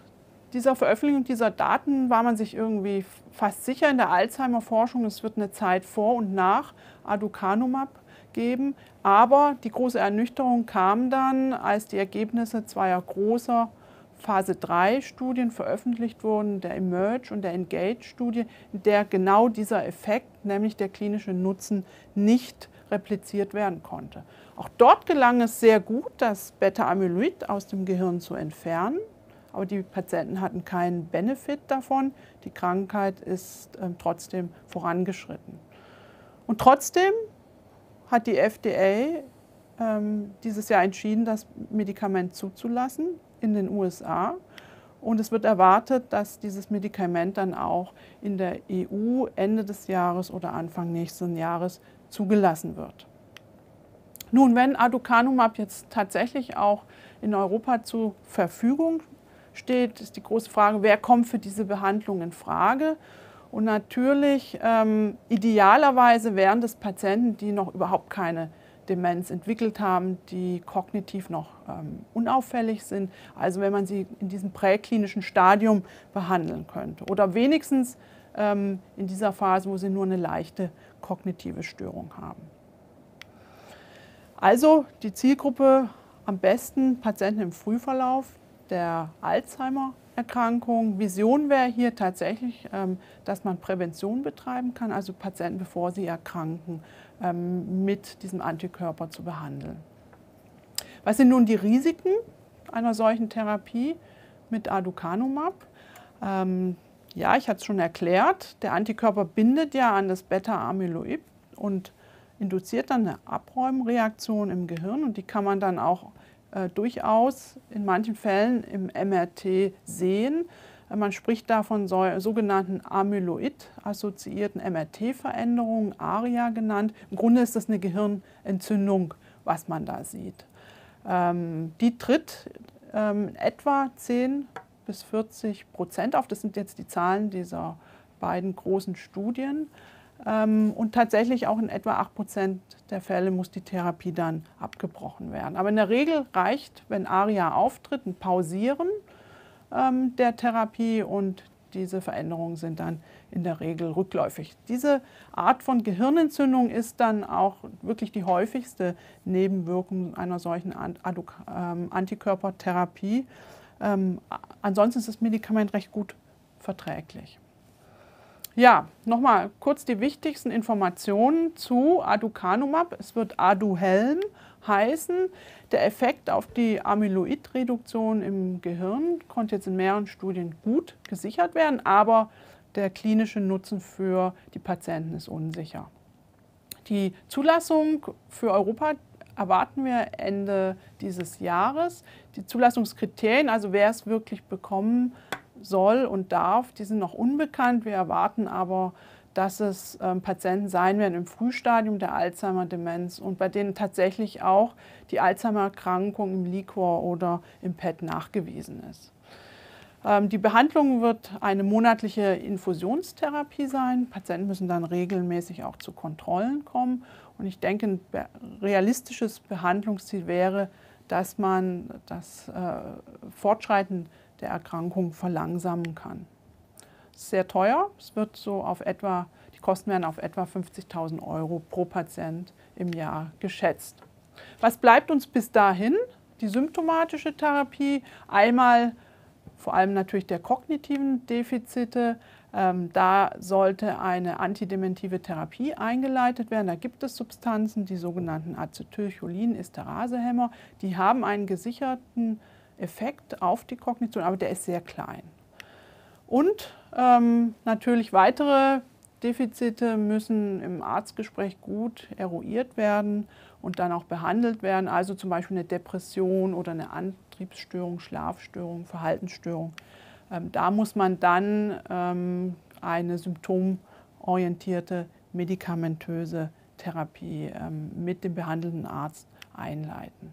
dieser Veröffentlichung dieser Daten war man sich irgendwie fast sicher in der Alzheimer-Forschung, es wird eine Zeit vor und nach Aducanumab geben. Aber die große Ernüchterung kam dann, als die Ergebnisse zweier großer Phase-3-Studien veröffentlicht wurden, der Emerge und der Engage-Studie, in der genau dieser Effekt, nämlich der klinische Nutzen, nicht repliziert werden konnte. Auch dort gelang es sehr gut, das Beta-Amyloid aus dem Gehirn zu entfernen. Aber die Patienten hatten keinen Benefit davon. Die Krankheit ist trotzdem vorangeschritten. Und trotzdem hat die FDA dieses Jahr entschieden, das Medikament zuzulassen in den USA. Und es wird erwartet, dass dieses Medikament dann auch in der EU Ende des Jahres oder Anfang nächsten Jahres zugelassen wird. Nun, wenn Aducanumab jetzt tatsächlich auch in Europa zur Verfügung steht, ist die große Frage, wer kommt für diese Behandlung in Frage? Und natürlich idealerweise wären das Patienten, die noch überhaupt keine Demenz entwickelt haben, die kognitiv noch unauffällig sind, also wenn man sie in diesem präklinischen Stadium behandeln könnte oder wenigstens in dieser Phase, wo sie nur eine leichte kognitive Störung haben. Also die Zielgruppe am besten Patienten im Frühverlauf der Alzheimer-Erkrankung. Vision wäre hier tatsächlich, dass man Prävention betreiben kann, also Patienten, bevor sie erkranken, mit diesem Antikörper zu behandeln. Was sind nun die Risiken einer solchen Therapie mit Aducanumab? Ja, ich hatte es schon erklärt, der Antikörper bindet ja an das Beta-Amyloid und induziert dann eine Abräumreaktion im Gehirn und die kann man dann auch durchaus in manchen Fällen im MRT sehen. Man spricht da von sogenannten Amyloid-assoziierten MRT-Veränderungen, ARIA genannt. Im Grunde ist das eine Gehirnentzündung, was man da sieht. Die tritt etwa 10–40% auf. Das sind jetzt die Zahlen dieser beiden großen Studien. Und tatsächlich auch in etwa 8% der Fälle muss die Therapie dann abgebrochen werden. Aber in der Regel reicht, wenn ARIA auftritt, ein Pausieren der Therapie und diese Veränderungen sind dann in der Regel rückläufig. Diese Art von Gehirnentzündung ist dann auch wirklich die häufigste Nebenwirkung einer solchen Antikörpertherapie. Ansonsten ist das Medikament recht gut verträglich. Ja, nochmal kurz die wichtigsten Informationen zu Aducanumab. Es wird Aduhelm heißen. Der Effekt auf die Amyloidreduktion im Gehirn konnte jetzt in mehreren Studien gut gesichert werden, aber der klinische Nutzen für die Patienten ist unsicher. Die Zulassung für Europa erwarten wir Ende dieses Jahres. Die Zulassungskriterien, also wer es wirklich bekommen soll und darf, die sind noch unbekannt. Wir erwarten aber, dass es Patienten sein werden im Frühstadium der Alzheimer-Demenz und bei denen tatsächlich auch die Alzheimer-Erkrankung im Liquor oder im PET nachgewiesen ist. Die Behandlung wird eine monatliche Infusionstherapie sein. Patienten müssen dann regelmäßig auch zu Kontrollen kommen. Und ich denke, ein realistisches Behandlungsziel wäre, dass man das Fortschreiten der Erkrankung verlangsamen kann. Es ist sehr teuer. Es wird so auf etwa, die Kosten werden auf etwa 50.000 € pro Patient im Jahr geschätzt. Was bleibt uns bis dahin? Die symptomatische Therapie, einmal vor allem natürlich der kognitiven Defizite. Da sollte eine antidementive Therapie eingeleitet werden. Da gibt es Substanzen, die sogenannten Acetylcholin-Esterase-Hämmer, die haben einen gesicherten Effekt auf die Kognition, aber der ist sehr klein. Und natürlich weitere Defizite müssen im Arztgespräch gut eruiert werden und dann auch behandelt werden, also zum Beispiel eine Depression oder eine Antriebsstörung, Schlafstörung, Verhaltensstörung. Da muss man dann eine symptomorientierte medikamentöse Therapie mit dem behandelnden Arzt einleiten.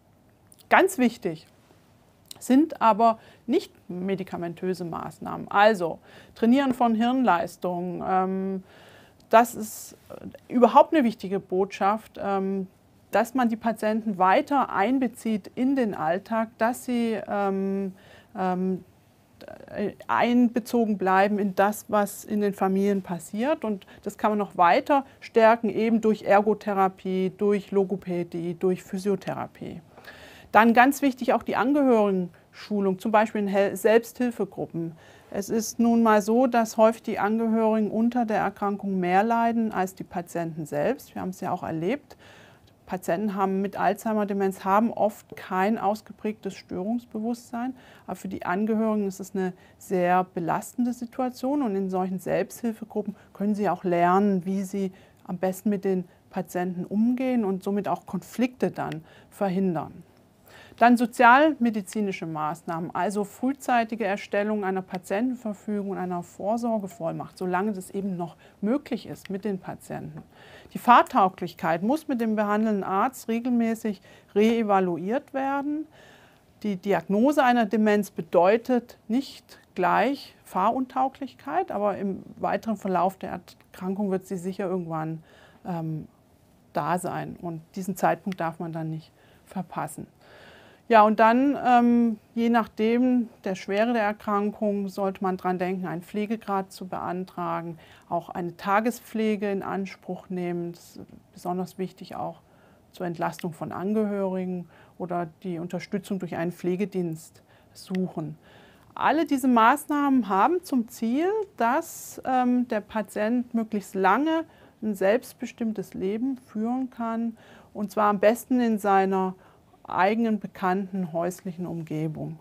Ganz wichtig sind aber nicht medikamentöse Maßnahmen. Also Trainieren von Hirnleistung, das ist überhaupt eine wichtige Botschaft, dass man die Patienten weiter einbezieht in den Alltag, dass sie einbezogen bleiben in das, was in den Familien passiert. Und das kann man noch weiter stärken, eben durch Ergotherapie, durch Logopädie, durch Physiotherapie. Dann ganz wichtig auch die Angehörigenschulung, zum Beispiel in Selbsthilfegruppen. Es ist nun mal so, dass häufig die Angehörigen unter der Erkrankung mehr leiden als die Patienten selbst. Wir haben es ja auch erlebt. Patienten mit Alzheimer-Demenz haben oft kein ausgeprägtes Störungsbewusstsein, aber für die Angehörigen ist es eine sehr belastende Situation und in solchen Selbsthilfegruppen können sie auch lernen, wie sie am besten mit den Patienten umgehen und somit auch Konflikte dann verhindern. Dann sozialmedizinische Maßnahmen, also frühzeitige Erstellung einer Patientenverfügung und einer Vorsorgevollmacht, solange das eben noch möglich ist mit den Patienten. Die Fahrtauglichkeit muss mit dem behandelnden Arzt regelmäßig reevaluiert werden. Die Diagnose einer Demenz bedeutet nicht gleich Fahruntauglichkeit, aber im weiteren Verlauf der Erkrankung wird sie sicher irgendwann da sein und diesen Zeitpunkt darf man dann nicht verpassen. Ja, und dann, je nachdem der Schwere der Erkrankung, sollte man daran denken, einen Pflegegrad zu beantragen, auch eine Tagespflege in Anspruch nehmen. Das ist besonders wichtig auch zur Entlastung von Angehörigen oder die Unterstützung durch einen Pflegedienst suchen. Alle diese Maßnahmen haben zum Ziel, dass der Patient möglichst lange ein selbstbestimmtes Leben führen kann, und zwar am besten in seiner eigenen bekannten häuslichen Umgebung.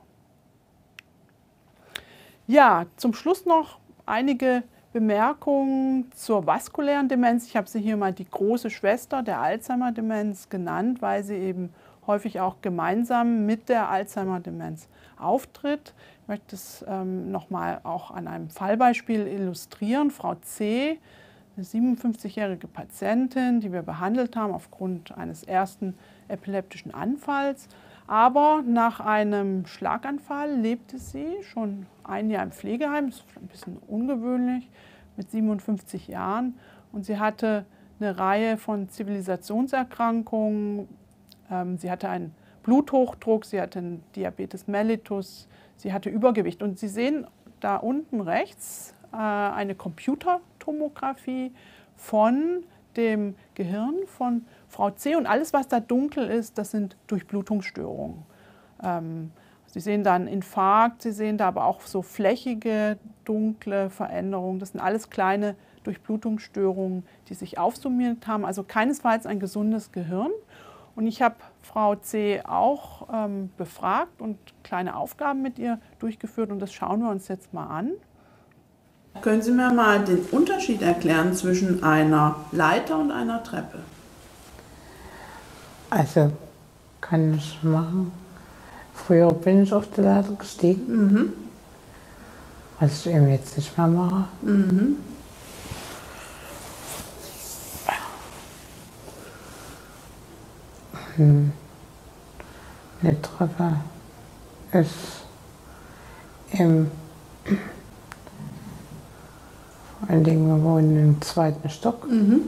Ja, zum Schluss noch einige Bemerkungen zur vaskulären Demenz. Ich habe sie hier mal die große Schwester der Alzheimer-Demenz genannt, weil sie eben häufig auch gemeinsam mit der Alzheimer-Demenz auftritt. Ich möchte es nochmal auch an einem Fallbeispiel illustrieren. Frau C., eine 57-jährige Patientin, die wir behandelt haben aufgrund eines ersten epileptischen Anfalls. Aber nach einem Schlaganfall lebte sie schon ein Jahr im Pflegeheim, das ist ein bisschen ungewöhnlich, mit 57 Jahren. Und sie hatte eine Reihe von Zivilisationserkrankungen. Sie hatte einen Bluthochdruck, sie hatte einen Diabetes mellitus, sie hatte Übergewicht. Und Sie sehen da unten rechts eine Computertomographie von dem Gehirn von Frau C. Und alles, was da dunkel ist, das sind Durchblutungsstörungen. Sie sehen da einen Infarkt, Sie sehen da aber auch so flächige, dunkle Veränderungen. Das sind alles kleine Durchblutungsstörungen, die sich aufsummiert haben. Also keinesfalls ein gesundes Gehirn. Und ich habe Frau C. auch befragt und kleine Aufgaben mit ihr durchgeführt. Und das schauen wir uns jetzt mal an. Können Sie mir mal den Unterschied erklären zwischen einer Leiter und einer Treppe? Also, kann ich machen. Früher bin ich auf der Leiter gestiegen, was ich eben jetzt nicht mehr mache. Eine Treppe ist im vor allen Dingen, wir wohnen im 2. Stock und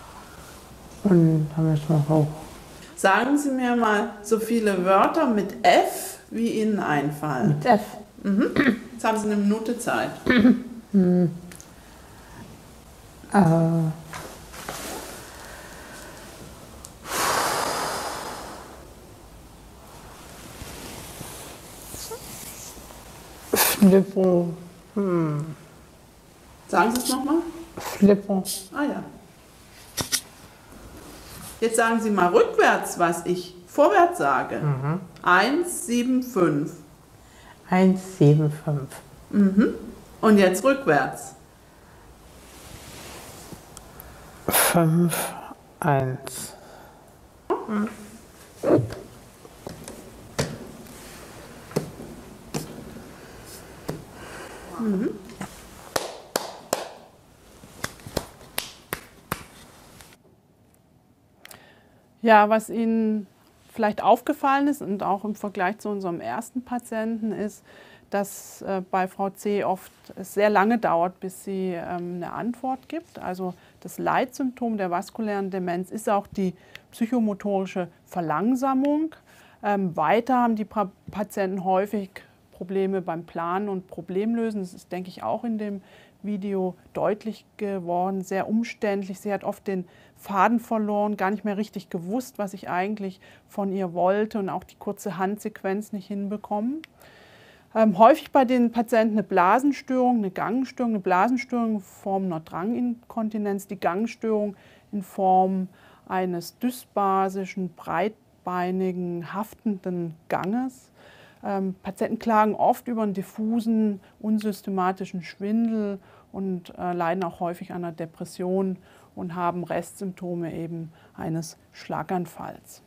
da müssen wir hoch. Sagen Sie mir mal so viele Wörter mit F, wie Ihnen einfallen. Mit F. Jetzt haben Sie eine Minute Zeit. Flippo. Sagen Sie es nochmal. Flippo. Ah ja. Jetzt sagen Sie mal rückwärts, was ich vorwärts sage. 1, 7, 5. 1, 7, 5. Und jetzt rückwärts. 5, 1. Ja, was Ihnen vielleicht aufgefallen ist und auch im Vergleich zu unserem ersten Patienten ist, dass bei Frau C. oft es sehr lange dauert, bis sie eine Antwort gibt. Also das Leitsymptom der vaskulären Demenz ist auch die psychomotorische Verlangsamung. Weiter haben die Patienten häufig Probleme beim Planen und Problemlösen. Das ist, denke ich, auch in dem Video deutlich geworden. Sehr umständlich. Sie hat oft den Faden verloren, gar nicht mehr richtig gewusst, was ich eigentlich von ihr wollte und auch die kurze Handsequenz nicht hinbekommen. Häufig bei den Patienten eine Blasenstörung, eine Gangstörung, eine Blasenstörung in Form einer Dranginkontinenz, die Gangstörung in Form eines dysbasischen, breitbeinigen, haftenden Ganges. Patienten klagen oft über einen diffusen, unsystematischen Schwindel und leiden auch häufig an einer Depression und haben Restsymptome eben eines Schlaganfalls.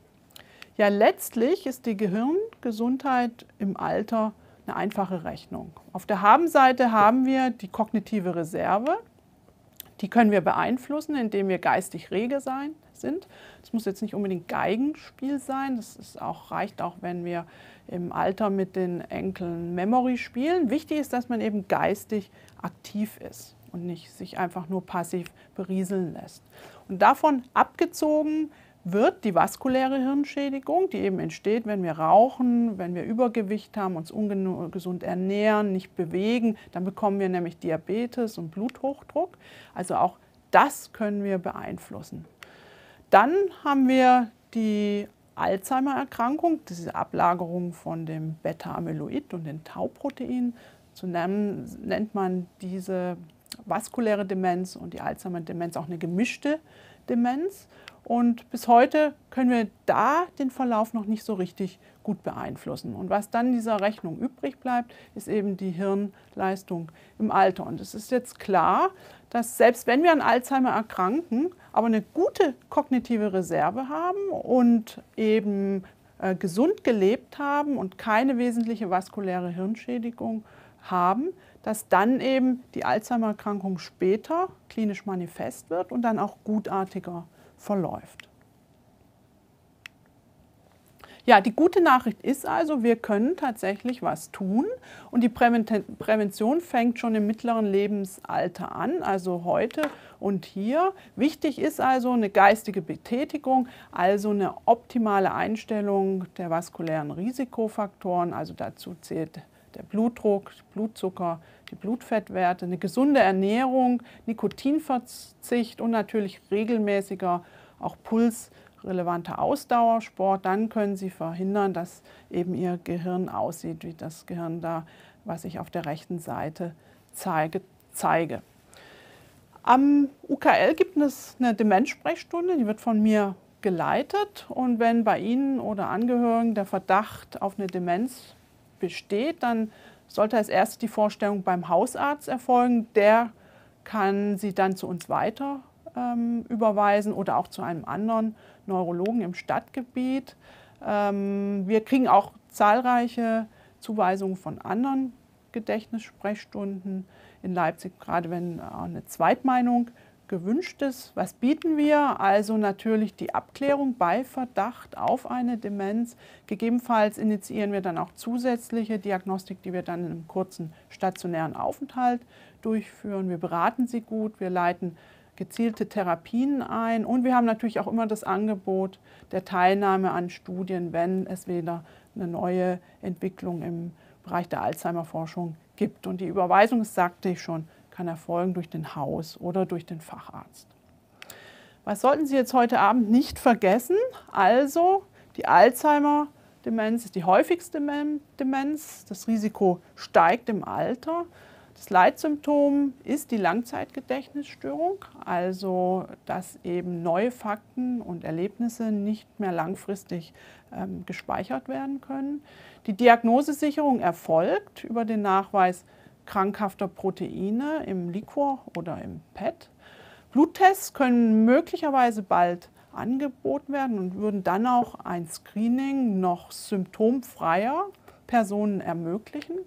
Ja, letztlich ist die Gehirngesundheit im Alter eine einfache Rechnung. Auf der Habenseite haben wir die kognitive Reserve. Die können wir beeinflussen, indem wir geistig rege sind. Das muss jetzt nicht unbedingt Geigenspiel sein. Reicht auch, wenn wir im Alter mit den Enkeln Memory spielen. Wichtig ist, dass man eben geistig aktiv ist und nicht sich einfach nur passiv berieseln lässt. Und davon abgezogen wird die vaskuläre Hirnschädigung, die eben entsteht, wenn wir rauchen, wenn wir Übergewicht haben, uns ungesund ernähren, nicht bewegen. Dann bekommen wir nämlich Diabetes und Bluthochdruck. Also auch das können wir beeinflussen. Dann haben wir die Alzheimer-Erkrankung, diese Ablagerung von dem Beta-Amyloid und den Tau-Proteinen. So nennt man diese vaskuläre Demenz und die Alzheimer-Demenz auch eine gemischte Demenz. Und bis heute können wir da den Verlauf noch nicht so richtig gut beeinflussen. Und was dann in dieser Rechnung übrig bleibt, ist eben die Hirnleistung im Alter. Und es ist jetzt klar, dass selbst wenn wir an Alzheimer erkranken, aber eine gute kognitive Reserve haben und eben gesund gelebt haben und keine wesentliche vaskuläre Hirnschädigung haben, dass dann eben die Alzheimer-Erkrankung später klinisch manifest wird und dann auch gutartiger verläuft. Ja, die gute Nachricht ist also, wir können tatsächlich was tun und die Prävention fängt schon im mittleren Lebensalter an, also heute und hier. Wichtig ist also eine geistige Betätigung, also eine optimale Einstellung der vaskulären Risikofaktoren, also dazu zählt der Blutdruck, Blutzucker, die Blutfettwerte, eine gesunde Ernährung, Nikotinverzicht und natürlich regelmäßiger, auch pulsrelevanter Ausdauersport. Dann können Sie verhindern, dass eben Ihr Gehirn aussieht wie das Gehirn da, was ich auf der rechten Seite zeige. Am UKL gibt es eine Demenzsprechstunde, die wird von mir geleitet. Und wenn bei Ihnen oder Angehörigen der Verdacht auf eine Demenz besteht, dann sollte als erstes die Vorstellung beim Hausarzt erfolgen. Der kann Sie dann zu uns weiter überweisen oder auch zu einem anderen Neurologen im Stadtgebiet. Wir kriegen auch zahlreiche Zuweisungen von anderen Gedächtnissprechstunden in Leipzig, gerade wenn eine Zweitmeinung gewünscht ist. Was bieten wir? Also natürlich die Abklärung bei Verdacht auf eine Demenz. Gegebenenfalls initiieren wir dann auch zusätzliche Diagnostik, die wir dann in einem kurzen stationären Aufenthalt durchführen. Wir beraten Sie gut, wir leiten gezielte Therapien ein und wir haben natürlich auch immer das Angebot der Teilnahme an Studien, wenn es wieder eine neue Entwicklung im Bereich der Alzheimer-Forschung gibt. Und die Überweisung, das sagte ich schon, kann erfolgen durch den Haus- oder durch den Facharzt. Was sollten Sie jetzt heute Abend nicht vergessen? Also, die Alzheimer-Demenz ist die häufigste Demenz. Das Risiko steigt im Alter. Das Leitsymptom ist die Langzeitgedächtnisstörung, also dass eben neue Fakten und Erlebnisse nicht mehr langfristig gespeichert werden können. Die Diagnosesicherung erfolgt über den Nachweis krankhafter Proteine im Liquor oder im PET. Bluttests können möglicherweise bald angeboten werden und würden dann auch ein Screening noch symptomfreier Personen ermöglichen.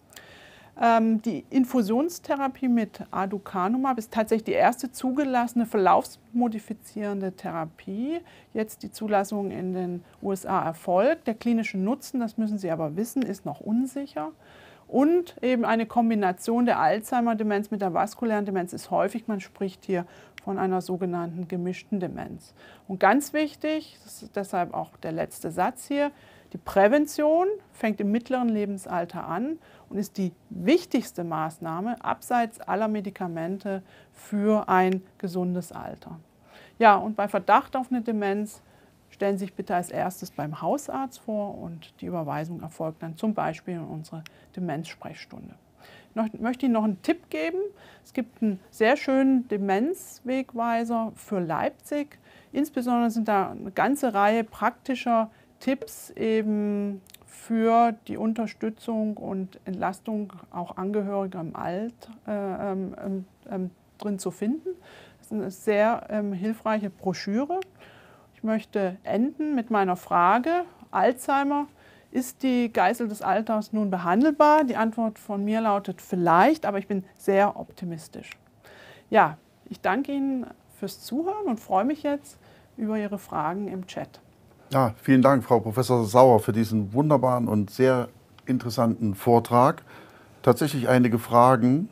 Die Infusionstherapie mit Aducanumab ist tatsächlich die erste zugelassene verlaufsmodifizierende Therapie. Jetzt die Zulassung in den USA erfolgt. Der klinische Nutzen, das müssen Sie aber wissen, ist noch unsicher. Und eben eine Kombination der Alzheimer-Demenz mit der vaskulären Demenz ist häufig. Man spricht hier von einer sogenannten gemischten Demenz. Und ganz wichtig, das ist deshalb auch der letzte Satz hier, Die Prävention fängt im mittleren Lebensalter an und ist die wichtigste Maßnahme abseits aller Medikamente für ein gesundes Alter. Ja, und bei Verdacht auf eine Demenz stellen Sie sich bitte als erstes beim Hausarzt vor und die Überweisung erfolgt dann zum Beispiel in unsere Demenzsprechstunde. Ich möchte Ihnen noch einen Tipp geben. Es gibt einen sehr schönen Demenzwegweiser für Leipzig. Insbesondere sind da eine ganze Reihe praktischer Tipps eben für die Unterstützung und Entlastung auch Angehöriger im Alter drin zu finden. Das ist eine sehr hilfreiche Broschüre. Ich möchte enden mit meiner Frage: Alzheimer, ist die Geißel des Alters nun behandelbar? Die Antwort von mir lautet vielleicht, aber ich bin sehr optimistisch. Ja, ich danke Ihnen fürs Zuhören und freue mich jetzt über Ihre Fragen im Chat. Ja, vielen Dank, Frau Professor Sauer, für diesen wunderbaren und sehr interessanten Vortrag. Tatsächlich einige Fragen.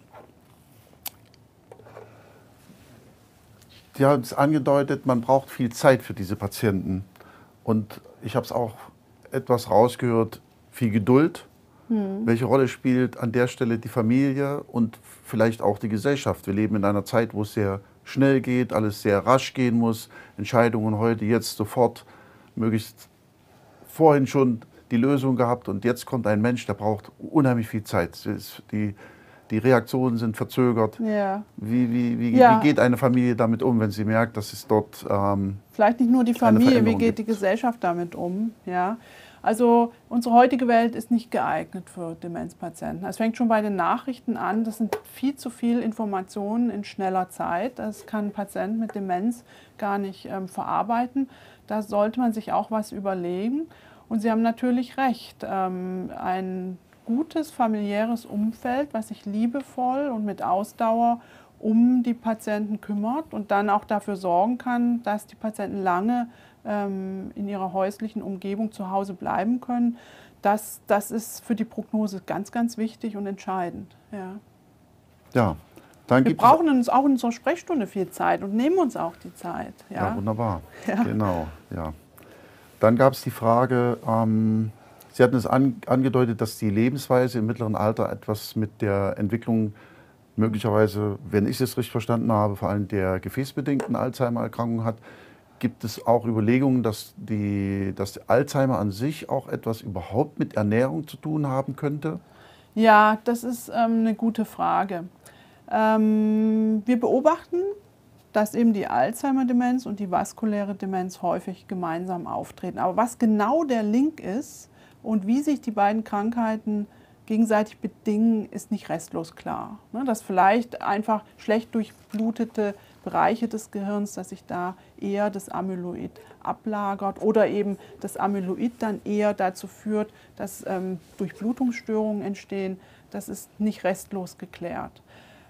Sie haben es angedeutet, man braucht viel Zeit für diese Patienten. Und ich habe es auch etwas rausgehört, viel Geduld. Welche Rolle spielt an der Stelle die Familie und vielleicht auch die Gesellschaft? Wir leben in einer Zeit, wo es sehr schnell geht, alles sehr rasch gehen muss. Entscheidungen heute, jetzt, sofort, möglichst vorhin schon die Lösung gehabt und jetzt kommt ein Mensch, der braucht unheimlich viel Zeit. Die Reaktionen sind verzögert. Ja. Wie geht eine Familie damit um, wenn sie merkt, dass es dort vielleicht nicht nur die Familie, wie geht die Gesellschaft damit um? Ja. Also unsere heutige Welt ist nicht geeignet für Demenzpatienten. Es fängt schon bei den Nachrichten an, das sind viel zu viele Informationen in schneller Zeit. Das kann ein Patient mit Demenz gar nicht verarbeiten. Da sollte man sich auch was überlegen. Und Sie haben natürlich recht, ein gutes familiäres Umfeld, was sich liebevoll und mit Ausdauer um die Patienten kümmert und dann auch dafür sorgen kann, dass die Patienten lange in ihrer häuslichen Umgebung zu Hause bleiben können, das ist für die Prognose ganz, ganz wichtig und entscheidend. Ja. Ja, dann wir brauchen uns auch in unserer Sprechstunde viel Zeit und nehmen uns auch die Zeit. Ja, ja wunderbar. Ja. Genau. Ja. Dann gab es die Frage, Sie hatten es angedeutet, dass die Lebensweise im mittleren Alter etwas mit der Entwicklung möglicherweise, wenn ich es richtig verstanden habe, vor allem der gefäßbedingten Alzheimer-Erkrankung hat. Gibt es auch Überlegungen, dass Alzheimer an sich auch etwas überhaupt mit Ernährung zu tun haben könnte? Ja, das ist eine gute Frage. Wir beobachten, dass eben die Alzheimer-Demenz und die vaskuläre Demenz häufig gemeinsam auftreten. Aber was genau der Link ist und wie sich die beiden Krankheiten gegenseitig bedingen, ist nicht restlos klar. Dass vielleicht einfach schlecht durchblutete Bereiche des Gehirns, dass sich da eher das Amyloid ablagert oder eben das Amyloid dann eher dazu führt, dass Durchblutungsstörungen entstehen, das ist nicht restlos geklärt.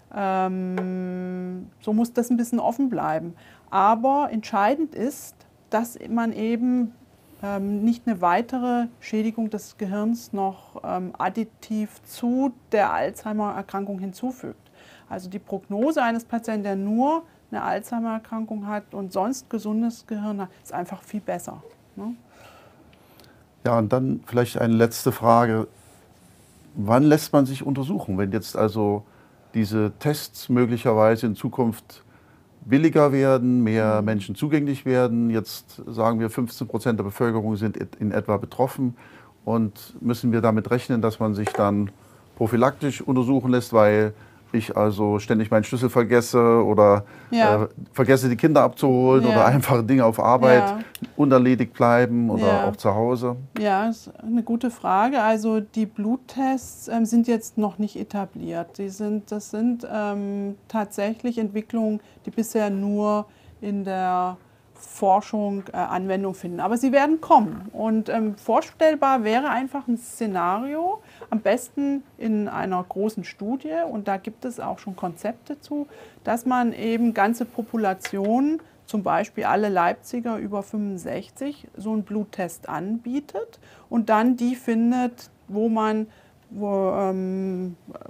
So muss das ein bisschen offen bleiben. Aber entscheidend ist, dass man eben nicht eine weitere Schädigung des Gehirns noch additiv zu der Alzheimer-Erkrankung hinzufügt. Also die Prognose eines Patienten, der nur eine Alzheimer-Erkrankung hat und sonst gesundes Gehirn hat, ist einfach viel besser. Ne? Ja, und dann vielleicht eine letzte Frage. Wann lässt man sich untersuchen, wenn jetzt also diese Tests möglicherweise in Zukunft billiger werden, mehr Menschen zugänglich werden? Jetzt sagen wir, 15% der Bevölkerung sind in etwa betroffen. Und müssen wir damit rechnen, dass man sich dann prophylaktisch untersuchen lässt, weil ich also ständig meinen Schlüssel vergesse oder vergesse, die Kinder abzuholen oder einfache Dinge auf Arbeit unerledigt bleiben oder auch zu Hause? Ja, das ist eine gute Frage. Also die Bluttests sind jetzt noch nicht etabliert. Das sind tatsächlich Entwicklungen, die bisher nur in der Forschung Anwendung finden. Aber sie werden kommen. Und vorstellbar wäre einfach ein Szenario, am besten in einer großen Studie, und da gibt es auch schon Konzepte zu, dass man eben ganze Populationen, zum Beispiel alle Leipziger über 65, so einen Bluttest anbietet und dann die findet, wo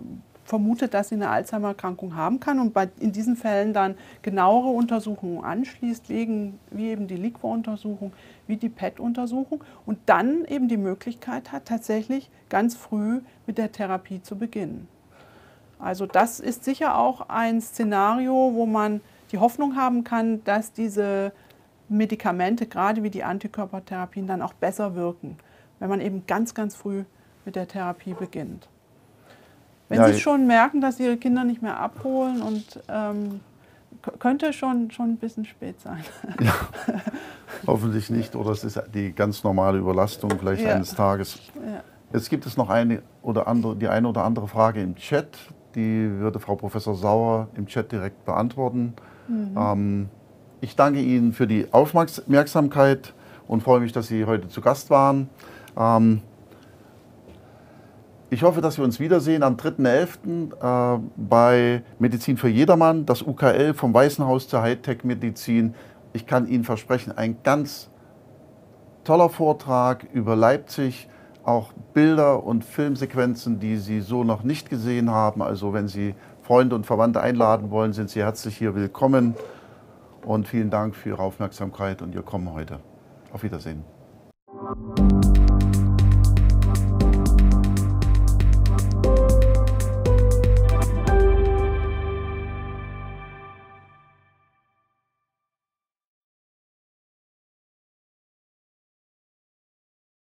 vermutet, dass sie eine Alzheimer-Erkrankung haben kann und in diesen Fällen dann genauere Untersuchungen anschließt, wie eben die Liquor-Untersuchung, wie die PET-Untersuchung und dann eben die Möglichkeit hat, tatsächlich ganz früh mit der Therapie zu beginnen. Also das ist sicher auch ein Szenario, wo man die Hoffnung haben kann, dass diese Medikamente, gerade wie die Antikörpertherapien, dann auch besser wirken, wenn man eben ganz, ganz früh mit der Therapie beginnt. Wenn Sie schon merken, dass Sie Ihre Kinder nicht mehr abholen und könnte schon ein bisschen spät sein. Ja, hoffentlich nicht. Oder es ist die ganz normale Überlastung vielleicht eines Tages. Ja. Jetzt gibt es noch die eine oder andere Frage im Chat. Die würde Frau Professor Sauer im Chat direkt beantworten. Ich danke Ihnen für die Aufmerksamkeit und freue mich, dass Sie heute zu Gast waren. Ich hoffe, dass wir uns wiedersehen am 3.11. Bei Medizin für Jedermann, das UKL vom Waisenhaus zur Hightech-Medizin. Ich kann Ihnen versprechen, ein ganz toller Vortrag über Leipzig, auch Bilder und Filmsequenzen, die Sie so noch nicht gesehen haben. Also wenn Sie Freunde und Verwandte einladen wollen, sind Sie herzlich hier willkommen. Und vielen Dank für Ihre Aufmerksamkeit und Ihr Kommen heute. Auf Wiedersehen.